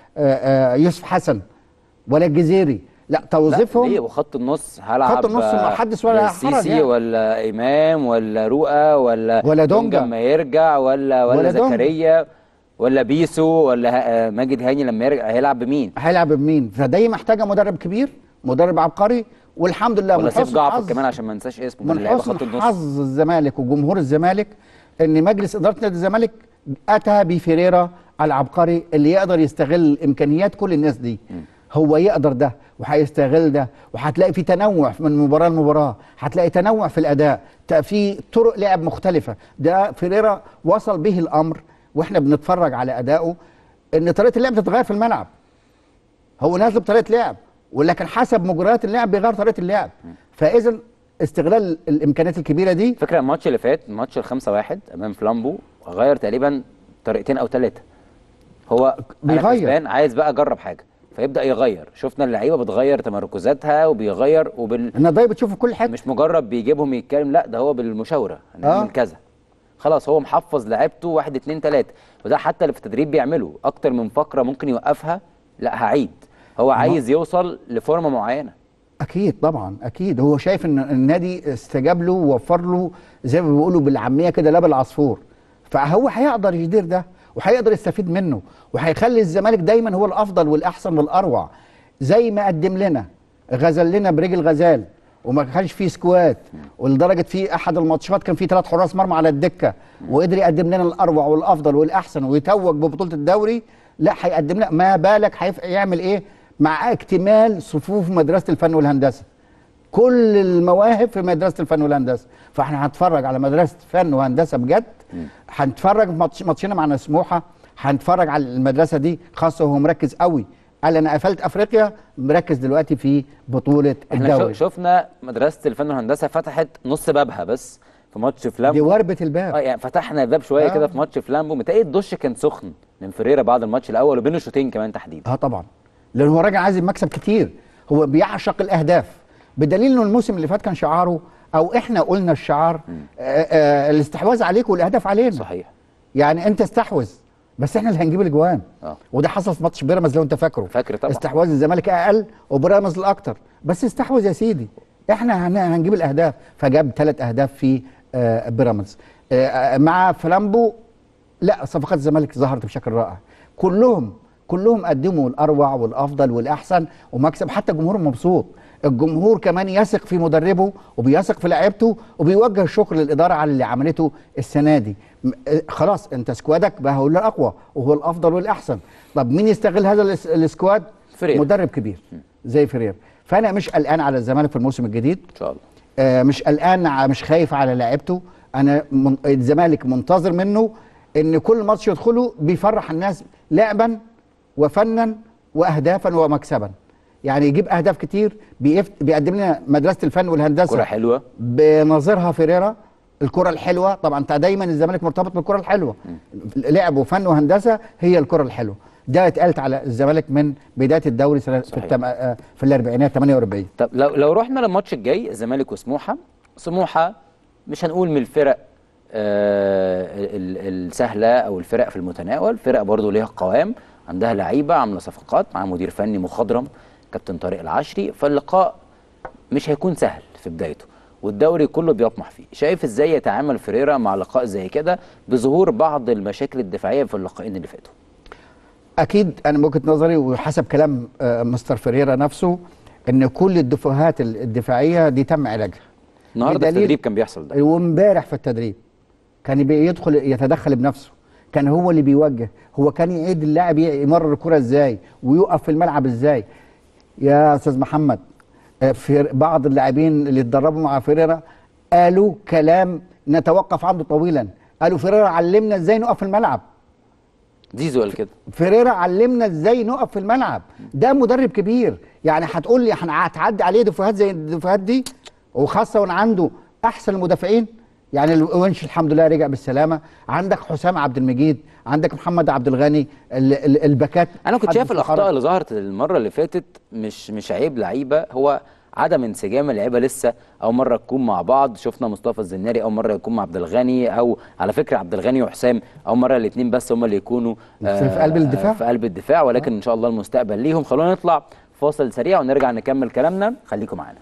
يوسف حسن ولا الجزيري؟ لا توظيفهم. ليه؟ وخط النص هلعب خط النص ما حدش ولا حرج يعني. ولا امام ولا رؤى ولا دونجا لما يرجع ولا زكريا ولا بيسو ولا ماجد هاني لما يرجع هيلعب بمين؟ فدي محتاجه مدرب كبير، مدرب عبقري. والحمد لله ولا سيف جعفر كمان عشان ما ننساش اسمه، من حسن حظ الزمالك وجمهور الزمالك ان مجلس اداره نادي الزمالك اتى بفيريرا العبقري اللي يقدر يستغل امكانيات كل الناس دي. هو يقدر ده وهيستغل ده، وهتلاقي في تنوع من مباراه لمباراه، هتلاقي تنوع في الاداء، في طرق لعب مختلفه. ده فيريرا وصل به الامر واحنا بنتفرج على ادائه ان طريقه اللعب تتغير في الملعب. هو نازل بطريقه لعب، ولكن حسب مجريات اللعب بيغير طريقه اللعب. فاذا استغلال الامكانيات الكبيره دي. فكره الماتش اللي فات، ماتش ال5-1 امام فلامبو، غير تقريبا طريقتين او ثلاثه. هو بيغير، عايز بقى اجرب حاجه فيبدا يغير. شفنا اللعيبه بتغير تمركزاتها وبيغير النضاي بتشوفه في كل حته، مش مجرد بيجيبهم يتكلم، لا ده هو بالمشاوره هنعمل كذا. خلاص هو محفظ لعيبته 1 2 3. وده حتى اللي في التدريب بيعمله، اكتر من فقره ممكن يوقفها لا هعيد. هو عايز يوصل لفورمه معينه. اكيد طبعا، اكيد هو شايف ان النادي استجاب له ووفر له زي ما بيقولوا بالعاميه كده لبن العصفور، فهو هيقدر يدير ده وهيقدر يستفيد منه، وهيخلي الزمالك دايما هو الافضل والاحسن والاروع. زي ما قدم لنا غزل لنا برجل غزال وما كانش فيه سكوات، ولدرجه في احد الماتشات كان فيه 3 حراس مرمى على الدكه، وقدر يقدم لنا الاروع والافضل والاحسن ويتوج ببطوله الدوري. لا هيقدم لنا، ما بالك يعمل ايه مع اكتمال صفوف مدرسه الفن والهندسه. كل المواهب في مدرسه الفن والهندسه، فاحنا هنتفرج على مدرسه فن وهندسه بجد. هنتفرج ماتشنا مع سموحه، هنتفرج على المدرسه دي خاصه وهو مركز قوي. قال انا قفلت افريقيا، مركز دلوقتي في بطوله الدوري. احنا شفنا مدرسه الفن والهندسه فتحت نص بابها بس في ماتش فلامبو، دي وربه الباب. يعني فتحنا الباب شويه كده في ماتش فلامبو. متهيألي الدش كان سخن من فريرة بعد الماتش الاول وبين الشوطين كمان تحديدا. طبعا، لان هو راجل عايز المكسب كتير، هو بيعشق الاهداف، بدليل انه الموسم اللي فات كان شعاره، او احنا قلنا الشعار الاستحواذ عليك والاهداف علينا. صحيح، يعني انت استحوذ بس احنا اللي هنجيب الاجوان. وده حصل في ماتش بيراميدز لو انت فاكره. فاكر طبعا. استحواذ الزمالك اقل وبيراميدز الاكتر، بس استحوذ يا سيدي، احنا هنجيب الاهداف. فجاب 3 اهداف في بيراميدز. مع فلامبو لا، صفقات الزمالك ظهرت بشكل رائع، كلهم قدموا الاروع والافضل والاحسن ومكسب. حتى الجمهور مبسوط، الجمهور كمان يثق في مدربه وبيثق في لعيبته وبيوجه الشكر للاداره على اللي عملته السنه دي. خلاص انت سكوادك بقى هو الاقوى وهو الافضل والاحسن. طب مين يستغل هذا السكواد؟ فريرة. مدرب كبير زي فريرة. فانا مش قلقان على الزمالك في الموسم الجديد ان شاء الله. مش قلقان، مش خايف على لعيبته. انا الزمالك منتظر منه ان كل ماتش يدخله بيفرح الناس لعبا وفنا واهدافا ومكسبا. يعني يجيب اهداف كتير، بيقدم لنا مدرسه الفن والهندسه كرة حلوه بنظيرها فيريرا. الكره الحلوه طبعا، انت دايما الزمالك مرتبط بالكره الحلوه. لعب وفن وهندسه هي الكره الحلوه. ده اتقالت على الزمالك من بدايه الدوري سنه في الاربعينات 48. طب لو رحنا للماتش الجاي الزمالك وسموحه. سموحه مش هنقول من الفرق السهله او الفرق في المتناول، فرق برضه ليها قوام، عندها لعيبه، عامله صفقات، مع مدير فني مخضرم كابتن طارق العشري. فاللقاء مش هيكون سهل في بدايته والدوري كله بيطمح فيه. شايف ازاي يتعامل فريرة مع لقاء زي كده بظهور بعض المشاكل الدفاعيه في اللقاءين اللي فاتوا؟ اكيد انا من وجهه نظري وحسب كلام مستر فريرة نفسه ان كل الدفوهات الدفاعيه دي تم علاجها. النهارده في التدريب كان بيحصل ده، وامبارح في التدريب كان بيدخل يتدخل بنفسه، كان هو اللي بيوجه، هو كان يعيد اللاعب يمرر الكره ازاي ويقف في الملعب ازاي. يا استاذ محمد، في بعض اللاعبين اللي اتدربوا مع فريرة قالوا كلام نتوقف عنده طويلا، قالوا فريرة علمنا ازاي نقف في الملعب. زيزو قال كده، فريرة علمنا ازاي نقف في الملعب. ده مدرب كبير، يعني هتقول لي هتعدي عليه دفوهات زي الدفوهات دي، وخاصه وان عنده احسن المدافعين. يعني الونش الحمد لله رجع بالسلامه، عندك حسام عبد المجيد، عندك محمد عبد الغني، الباكات. انا كنت شايف الاخطاء اللي ظهرت المره اللي فاتت مش عيب لعيبه، هو عدم انسجام اللعيبه. لسه اول مره تكون مع بعض. شفنا مصطفى الزناري اول مره يكون مع عبد الغني، او على فكره عبد الغني وحسام اول مره الاثنين بس هم اللي يكونوا في قلب الدفاع، في قلب الدفاع. ولكن ان شاء الله المستقبل ليهم. خلونا نطلع فاصل سريع ونرجع نكمل كلامنا، خليكم معانا.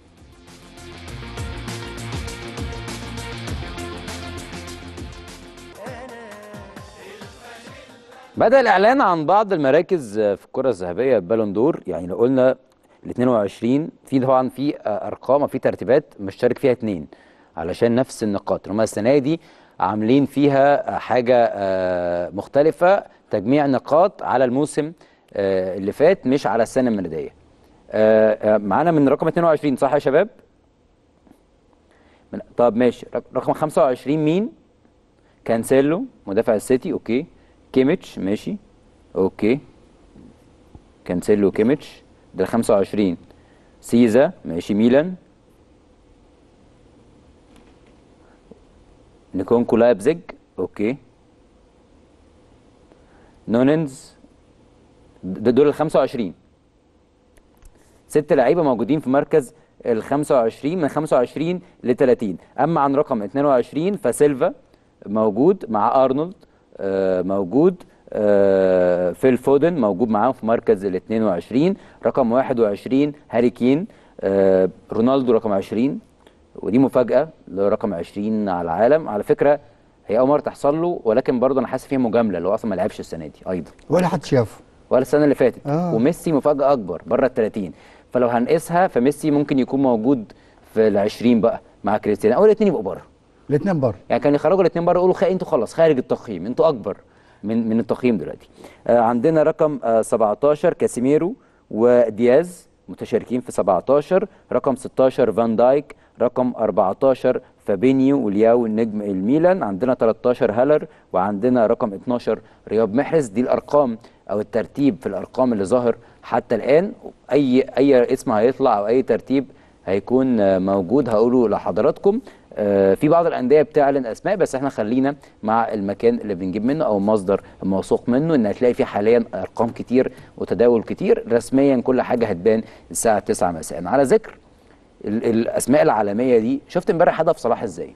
بدأ الإعلان عن بعض المراكز في الكرة الذهبية بالون دور. يعني لو قلنا ال 22 في طبعا في أرقام وفي ترتيبات مشترك فيها 2 علشان نفس النقاط. هما السنة دي عاملين فيها حاجة مختلفة، تجميع نقاط على الموسم اللي فات مش على السنه الميلاديه. معانا من رقم 22 صح يا شباب؟ طب ماشي، رقم 25 مين؟ كانسيلو مدافع السيتي، اوكي. كيميتش ماشي، اوكي. كانسيلو وكيميتش ده 25. سيزا ماشي ميلان. نيكونكو لايبزيج، اوكي. نونينز دول ال 25. 6 لعيبه موجودين في مركز ال 25 من 25 ل 30. اما عن رقم 22 فسيلفا موجود مع ارنولد، موجود فيل فودن موجود معاهم في مركز ال 22. رقم 21 هاري كين، رونالدو رقم 20، ودي مفاجاه لرقم 20 على العالم على فكره. هي اول مره تحصل له، ولكن برضه انا حاسس فيها مجامله، اللي هو اصلا ما لعبش السنه دي ايضا ولا حد شافه ولا السنه اللي فاتت. وميسي مفاجاه اكبر بره ال 30. فلو هنقيسها فميسي ممكن يكون موجود في ال 20 بقى مع كريستيانو، او الاثنين يبقوا بره. الاثنين بره يعني كانوا يخرجوا الاثنين بره يقولوا انتوا خلاص خارج التقييم، انتوا اكبر من التقييم دلوقتي. عندنا رقم 17 كاسيميرو ودياز متشاركين في 17. رقم 16 فان دايك. رقم 14 فابينيو ولياو نجم الميلان. عندنا 13 هالر، وعندنا رقم 12 رياض محرز. دي الارقام او الترتيب في الارقام اللي ظاهر حتى الان. اي اسم هيطلع او اي ترتيب هيكون موجود هقوله لحضراتكم. في بعض الانديه بتعلن اسماء، بس احنا خلينا مع المكان اللي بنجيب منه او المصدر الموثوق منه، ان هتلاقي فيه حاليا ارقام كتير وتداول كتير. رسميا كل حاجه هتبان الساعه 9 مساء. على ذكر الاسماء العالميه دي، شفت امبارح هدف صلاح ازاي؟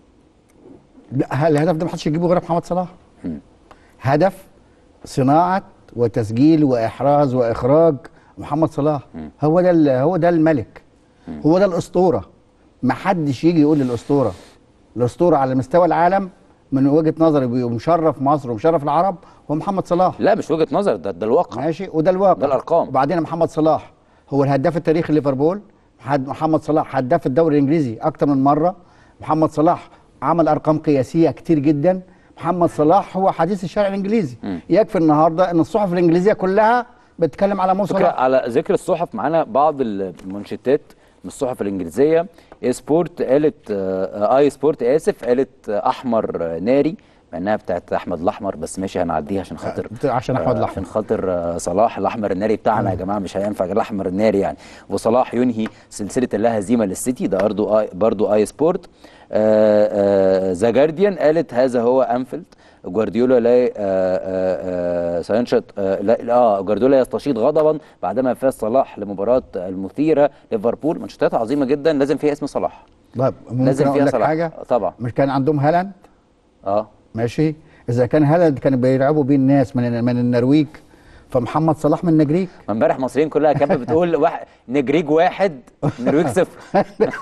لا الهدف ده ما حدش يجيبه غير محمد صلاح. هدف صناعه وتسجيل واحراز واخراج محمد صلاح. هو ده الملك. هو ده الاسطوره. ما حدش يجي يقول الاسطوره. الاسطوره على مستوى العالم من وجهه نظري ومشرف مصر ومشرف العرب هو محمد صلاح. لا مش وجهه نظر، ده الواقع. ماشي، وده الواقع، ده الارقام. وبعدين محمد صلاح هو الهداف التاريخي ليفربول. محمد صلاح هداف الدوري الانجليزي اكتر من مره. محمد صلاح عمل ارقام قياسيه كتير جدا. محمد صلاح هو حديث الشارع الانجليزي. يكفي النهارده ان الصحف الانجليزيه كلها بتتكلم على مو صلاح. على ذكر الصحف، معانا بعض المنشطات من الصحف الانجليزيه. سبورت قالت اي سبورت قالت احمر ناري، مع انها بتاعت احمد الاحمر، بس ماشي هنعديها عشان خاطر احمد الاحمر، عشان خاطر صلاح. الاحمر الناري بتاعنا يا جماعه مش هينفع غير الاحمر الناري يعني. وصلاح ينهي سلسله اللا هزيمه للسيتي، ده برضو اي سبورت. ذا جارديان قالت هذا هو انفيلد. جوارديولا لا سينشط جوارديولا يستشيط غضبا بعدما فاز صلاح لمباراه المثيره ليفربول. منشطات عظيمه جدا لازم فيها اسم صلاح. طيب لازم فيها صلاح حاجه طبعا. مش كان عندهم هالاند؟ ماشي. اذا كان هالاند كانوا بيلعبوا بيه الناس من النرويج، فمحمد صلاح من النرويج. امبارح المصريين كلها كانت بتقول نجريج 1 نرويج 0.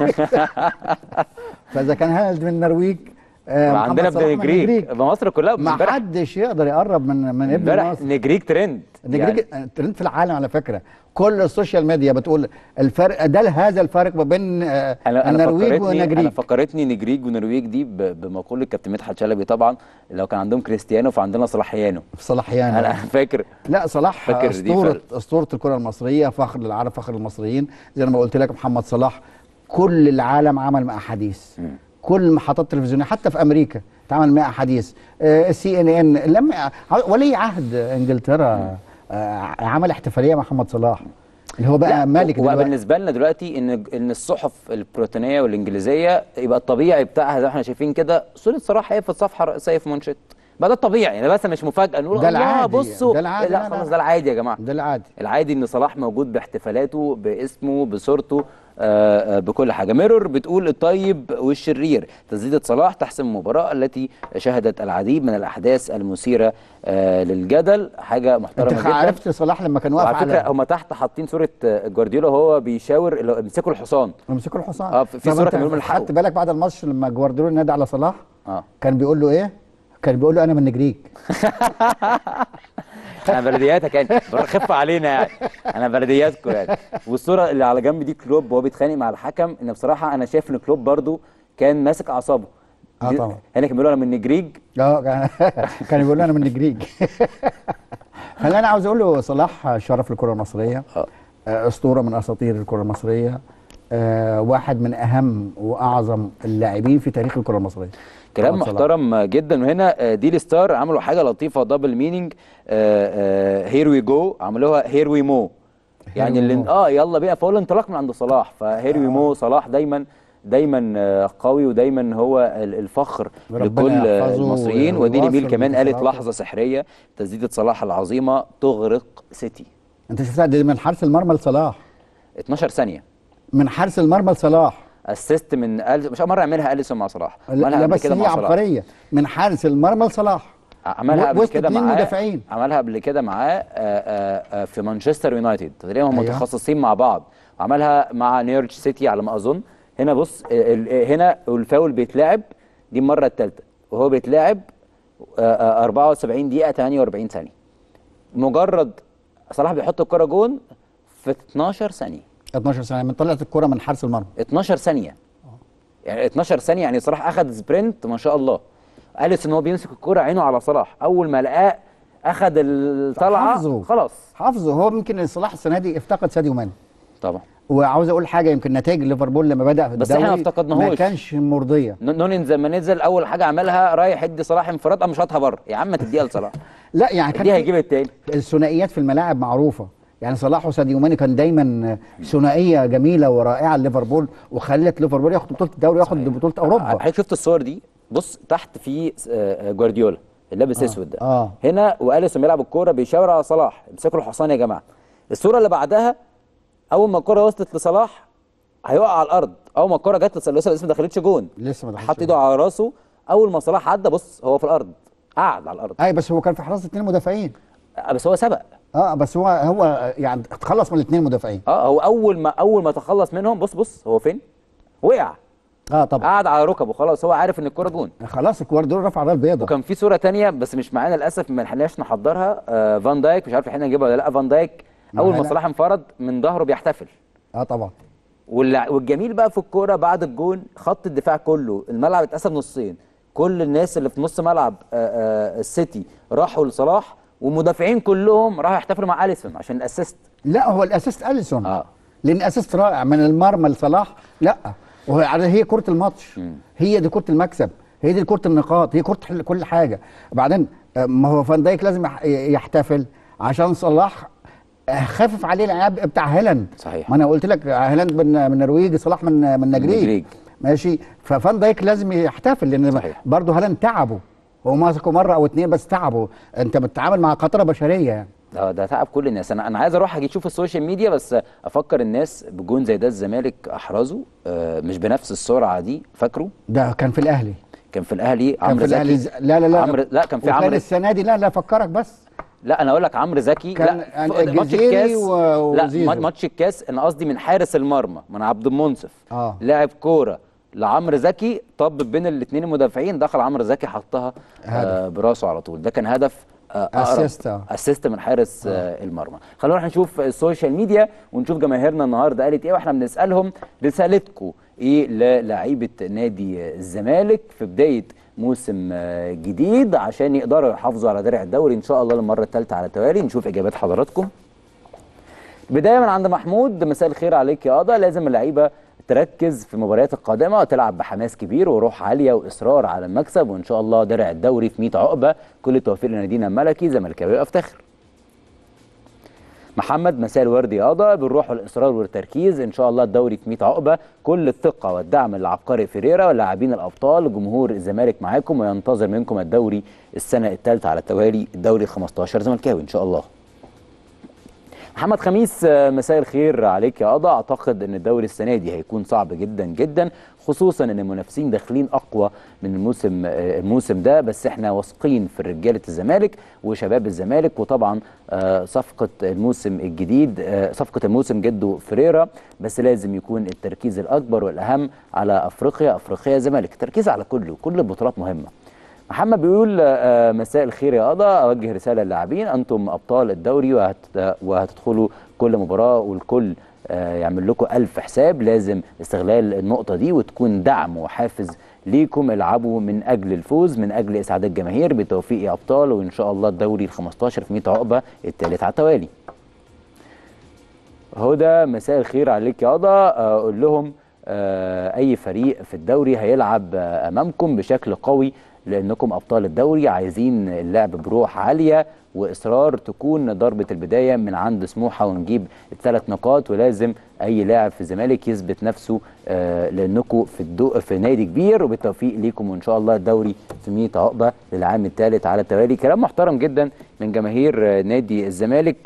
فاذا كان هالاند من النرويج عندنا بنجريج بمصر كلها. ما حدش يقدر يقرب من ابن مصر. نجريج ترند. نجريج يعني ترند في العالم على فكره. كل السوشيال ميديا بتقول الفرق ده، هذا الفرق ما بين النرويج ونجريج. انا فكرتني نجريج ونرويج دي بمقوله كابتن مدحت شلبي طبعا، لو كان عندهم كريستيانو فعندنا صلاحيانو. انا فاكر. لا صلاح اسطوره الكره المصريه، فخر للعرب، فخر المصريين. زي ما قلت لك محمد صلاح كل العالم عمل معاه حديث. كل المحطات التلفزيونيه حتى في امريكا اتعمل معاه حديث. CNN لما ولي عهد انجلترا عمل احتفاليه مع محمد صلاح اللي هو بقى مالك دلوقتي. بالنسبه لنا دلوقتي ان الصحف البريطانيه والانجليزيه يبقى الطبيعي بتاعها زي ما احنا شايفين كده صوره صلاح هي في الصفحه الرئيسيه في منشط. بقى ده الطبيعي يعني، بس مش مفاجاه نقول ده العادي. بصوا ده العادي. لا خلاص ده العادي يا جماعه. ده العادي. العادي ان صلاح موجود باحتفالاته باسمه بصورته بكل حاجه. ميرور بتقول الطيب والشرير، تسديده صلاح تحسم المباراه التي شهدت العديد من الاحداث المثيره للجدل. حاجه محترمه جدا. انت عرفت صلاح لما كان واقف على فكره هم تحت حاطين صوره جوارديولا وهو بيشاور مسكوا الحصان. مسكوا الحصان. في صوره كان بيقول خدت بالك بعد الماتش لما جوارديولا نادى على صلاح كان بيقول له ايه؟ كان بيقول له انا من نجريج. انا بلدياتك يعني خف علينا يعني، انا بلدياتكم يعني. والصوره اللي على جنب دي كلوب وهو بيتخانق مع الحكم. ان بصراحه انا شايف ان كلوب برضو كان ماسك اعصابه. طبعا. هنا كان بيقولوا انا من نجريج. كان بيقول انا من نجريج. فاللي انا عاوز اقوله صلاح شرف للكره المصريه، اسطوره من اساطير الكره المصريه، واحد من اهم واعظم اللاعبين في تاريخ الكره المصريه. كلام محترم جدا. وهنا ديلي ستار عملوا حاجه لطيفه دبل مينينج، هير وي جو، عملوها هير وي مو، يعني اللي يلا بينا، فهو الانطلاق من عند صلاح، فهير وي مو. صلاح دايما قوي، ودايما هو الفخر لكل المصريين. وديلي ميل كمان قالت لحظه سحريه، تسديده صلاح العظيمه تغرق سيتي. انت شفتها دي من حارس المرمى لصلاح، 12 ثانيه من حارس المرمى لصلاح، اسيست من مش مره يعملها اليسون مع صلاح، لا بس هي عبقريه من حارس المرمى لصلاح. عملها قبل كده معاه، مدافعين. عملها قبل كده معاه في مانشستر يونايتد، تقريبا هم متخصصين مع بعض. عملها مع نيورتش سيتي على ما اظن. هنا بص، هنا الفاول بيتلعب، دي المره الثالثه وهو بيتلعب 74 دقيقه 48 ثانيه. مجرد صلاح بيحط الكره جون في 12 ثانيه. 12 ثانيه من طلعت الكره من حارس المرمى، 12 ثانيه. يعني 12 ثانيه، يعني صلاح اخذ سبرنت ما شاء الله. اليسون هو بيمسك الكرة عينه على صلاح، اول ما لقاه اخذ الطلعه خلاص حافظه. هو يمكن صلاح السنه دي افتقد ساديو ماني طبعا. وعاوز اقول حاجه، يمكن نتائج ليفربول لما بدا في بس الدوري احنا ما افتقدناهوش، ما كانش مرضيه. نونين لما نزل اول حاجه عملها رايح يدي صلاح انفراد، قام شاطها بره. يا عم تديها لصلاح لا يعني كان دي هيجيب التاني. الثنائيات في الملاعب معروفه، يعني صلاح وساديو ماني كان دايما ثنائيه جميله ورائعه لليفربول، وخلت ليفربول ياخد بطوله الدوري وياخد بطوله اوروبا. حضرتك شفت الصور دي؟ بص تحت في جوارديولا اللي لابس اسود ده، هنا واليسون بيلعب الكوره بيشاور على صلاح، امسكوا الحصان يا جماعه. الصوره اللي بعدها اول ما الكوره وصلت لصلاح هيقع على الارض، اول ما الكوره جت لسه ما دخلتش جون، لسه ما دخلتش، حط ايده على راسه. اول ما صلاح عدى بص هو في الارض، قعد على الارض. اي بس هو كان في حراسه 2 مدافعين، بس هو سبق. بس هو يعني اتخلص من ال2 مدافعين. هو اول ما تخلص منهم بص هو فين؟ وقع. طبعا قعد على ركبه خلاص، هو عارف ان الكوره جون خلاص. الجوارديولا رفع الرايه البيضاء. وكان في صوره ثانيه بس مش معانا للاسف، ما لحقناش نحضرها. فان دايك، مش عارف احنا نجيبها ولا لا. فان دايك اول ما صلاح انفرد من ظهره بيحتفل. طبعا. والجميل بقى في الكوره بعد الجون، خط الدفاع كله، الملعب اتقسم نصين، كل الناس اللي في نص ملعب السيتي راحوا لصلاح، والمدافعين كلهم راحوا يحتفلوا مع اليسون عشان الاسيست. لا هو الاسيست اليسون، لان اسيست رائع من المرمى لصلاح. لا هي كره الماتش، هي دي كره المكسب، هي دي كره النقاط، هي كره كل حاجه. وبعدين ما هو فان دايك لازم يحتفل عشان صلاح خفف عليه العناب بتاع هالاند. صحيح. ما انا قلت لك هالاند من النرويج، صلاح من نجريج. ماشي. ففان دايك لازم يحتفل لان برضه هالاند تعبه، هو ماسكه مره او اتنين بس تعبه. انت بتتعامل مع قطره بشريه يعني. ده تعب كل الناس. انا عايز اروح اجي اشوف السوشيال ميديا، بس افكر الناس بجون زي ده الزمالك احرزه مش بنفس السرعه دي، فاكره؟ ده كان في الاهلي. كان في الاهلي عمرو زكي. لا كان في عمرو. كان السنه دي. لا افكرك بس. لا انا اقول لك عمرو زكي. كان لا ماتش الكاس. لا ماتش الكاس انا قصدي من حارس المرمى من عبد المنصف. لاعب كوره لعمرو زكي، طب بين الاثنين المدافعين، دخل عمرو زكي حطها براسه على طول. ده كان هدف اسيست من حارس المرمى. خلونا نروح نشوف السوشيال ميديا ونشوف جماهيرنا النهارده قالت ايه، واحنا بنسالهم رسالتكم ايه للاعيبه نادي الزمالك في بدايه موسم جديد عشان يقدروا يحافظوا على درع الدوري ان شاء الله للمره الثالثه على التوالي. نشوف اجابات حضراتكم. بدايه من عند محمود، مساء الخير عليك يا قضا. لازم اللعيبه تركز في المباريات القادمه وتلعب بحماس كبير وروح عاليه واصرار على المكسب، وان شاء الله درع الدوري في 100 عقبه. كل التوفيق لنادينا الملكي، زملكاوي افتخر. محمد، مساء الورد يا قضا. بالروح والاصرار والتركيز ان شاء الله الدوري في 100 عقبه. كل الثقه والدعم للعبقري فيريرا واللاعبين الابطال. جمهور الزمالك معاكم وينتظر منكم الدوري السنه الثالثه على التوالي، الدوري 15 زملكاوي ان شاء الله. محمد خميس، مساء الخير عليك يا قضا. اعتقد ان الدوري السنه دي هيكون صعب جدا جدا، خصوصا ان المنافسين داخلين اقوى من الموسم ده، بس احنا واثقين في رجاله الزمالك وشباب الزمالك. وطبعا صفقه الموسم الجديد، صفقه الموسم جده فيريرا، بس لازم يكون التركيز الاكبر والاهم على افريقيا زمالك، التركيز على كل البطولات مهمه. محمد بيقول مساء الخير يا قضا. اوجه رساله للاعبين، انتم ابطال الدوري وهتدخلوا كل مباراه والكل يعمل لكم 1000 حساب. لازم استغلال النقطة دي وتكون دعم وحافز ليكم. العبوا من أجل الفوز، من أجل إسعاد الجماهير. بالتوفيق يا أبطال، وإن شاء الله الدوري ال15 في 100 عقبة الثالث على التوالي. هدى مساء الخير عليك يا قضا. أقول لهم أي فريق في الدوري هيلعب أمامكم بشكل قوي لأنكم أبطال الدوري. عايزين اللعب بروح عالية وإصرار، تكون ضربة البداية من عند سموحة ونجيب ال3 نقاط. ولازم أي لاعب في الزمالك يثبت نفسه لأنكم في نادي كبير. وبالتوفيق ليكم وإن شاء الله الدوري في 100 عقبة للعام الثالث على التوالي. كلام محترم جدا من جماهير نادي الزمالك.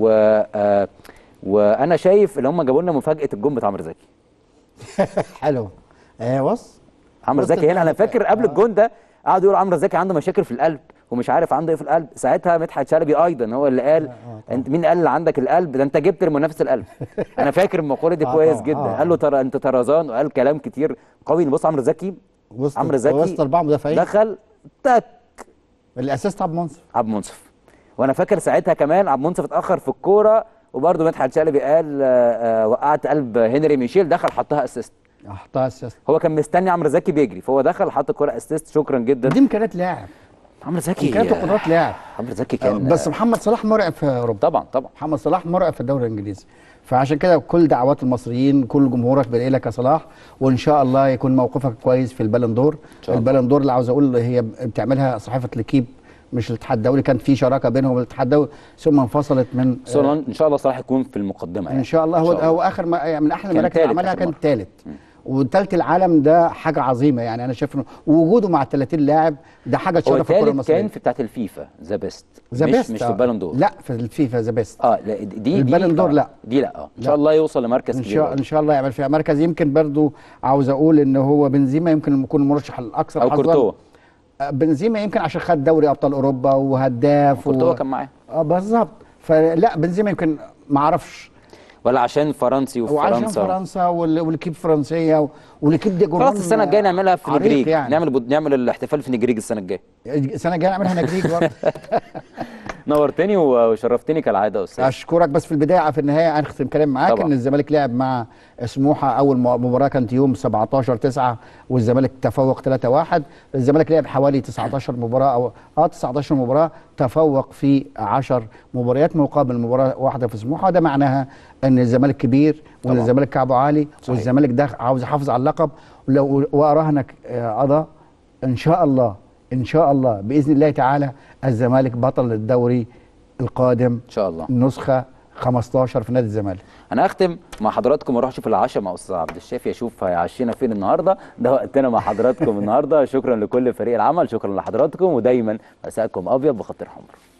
وأنا شايف إن هم جابوا لنا مفاجأة الجون بتاع عمرو زكي. حلو. بص عمرو زكي هنا، انا فاكر قبل الجون ده قعدوا يقولوا عمرو زكي عنده مشاكل في القلب ومش عارف عنده ايه في القلب. ساعتها مدحت شلبي ايضا هو اللي قال انت مين قال اللي عندك القلب ده، انت جبت المنافس القلب. انا فاكر المقوله دي كويس جدا. قال له ترى انت طرزان، وقال كلام كتير قوي. بص عمرو زكي وسط 4 مدافعين دخل تك الاساس عبد منصف. وانا فاكر ساعتها كمان عبد منصف اتاخر في الكوره، وبرده مدحت شلبي قال وقعت قلب هنري ميشيل، دخل حطها اسيست. هو كان مستني عمرو زكي بيجري، فهو دخل حط الكوره اسيست. شكرا جدا. دي امكانيات لاعب عمرو زكي، امكانيات وقدرات لاعب. عمرو زكي كان بس محمد صلاح مرعب في اوروبا. طبعا محمد صلاح مرعب في الدوري الانجليزي. فعشان كده كل دعوات المصريين، كل جمهورك بيدعي لك يا صلاح، وان شاء الله يكون موقفك كويس في البالون دور. البالون دور اللي عاوز اقول هي بتعملها صحيفه ليكيب مش الاتحاد الدولي. كان في شراكه بينهم وبين الاتحاد الدولي ثم انفصلت من ان شاء الله صلاح يكون في المقدمه يعني. ان شاء الله. هو اخر من احلى المراكز اللي عملها كان الثالث، وثالث العالم. ده حاجه عظيمه يعني. انا شايف انه وجوده مع ال 30 لاعب ده حاجه تشرف الكره المصريه. كان في بتاعه الفيفا ذا بيست، مش في البالون دور. لا في الفيفا ذا بيست. لا دي البالون دور لا ان شاء الله يوصل لمركز كبير. ان شاء الله يعمل فيها مركز. يمكن برضو عاوز اقول ان هو بنزيما يمكن يكون المرشح الاكثر حظا، او كورتوا. بنزيما يمكن عشان خد دوري ابطال اوروبا وهداف كورتوا كان معاه. بالظبط. فلا بنزيما يمكن ما اعرفش، ولا عشان فرنسي وعشان فرنسا والكيب فرنسيه والكيب دي خلاص. السنه الجايه نعملها في نجريج يعني. نعمل الاحتفال في نجريج السنه الجايه. نعملها نجريج برضه. نورتني وشرفتني كالعاده يا استاذ. اشكرك. بس في البدايه في النهايه هنختم كلام معاك ان الزمالك لعب مع سموحه. اول مباراه كانت يوم 17/9 والزمالك تفوق 3-1. الزمالك لعب حوالي 19 مباراه او 19 مباراه، تفوق في 10 مباريات مقابل مباراه واحده في سموحه. ده معناها ان الزمالك كبير وان الزمالك كعبه عالي. صحيح. والزمالك ده عاوز يحافظ على اللقب. واراهنك قضا ان شاء الله باذن الله تعالى الزمالك بطل الدوري القادم ان شاء الله، النسخه 15 في نادي الزمالك. انا اختم مع حضراتكم واروح اشوف العشاء مع استاذ عبد الشافي، اشوف هيعشينا فين النهارده. ده وقتنا مع حضراتكم النهارده. شكرا لكل فريق العمل، شكرا لحضراتكم، ودايما مساءكم ابيض بخط حمر.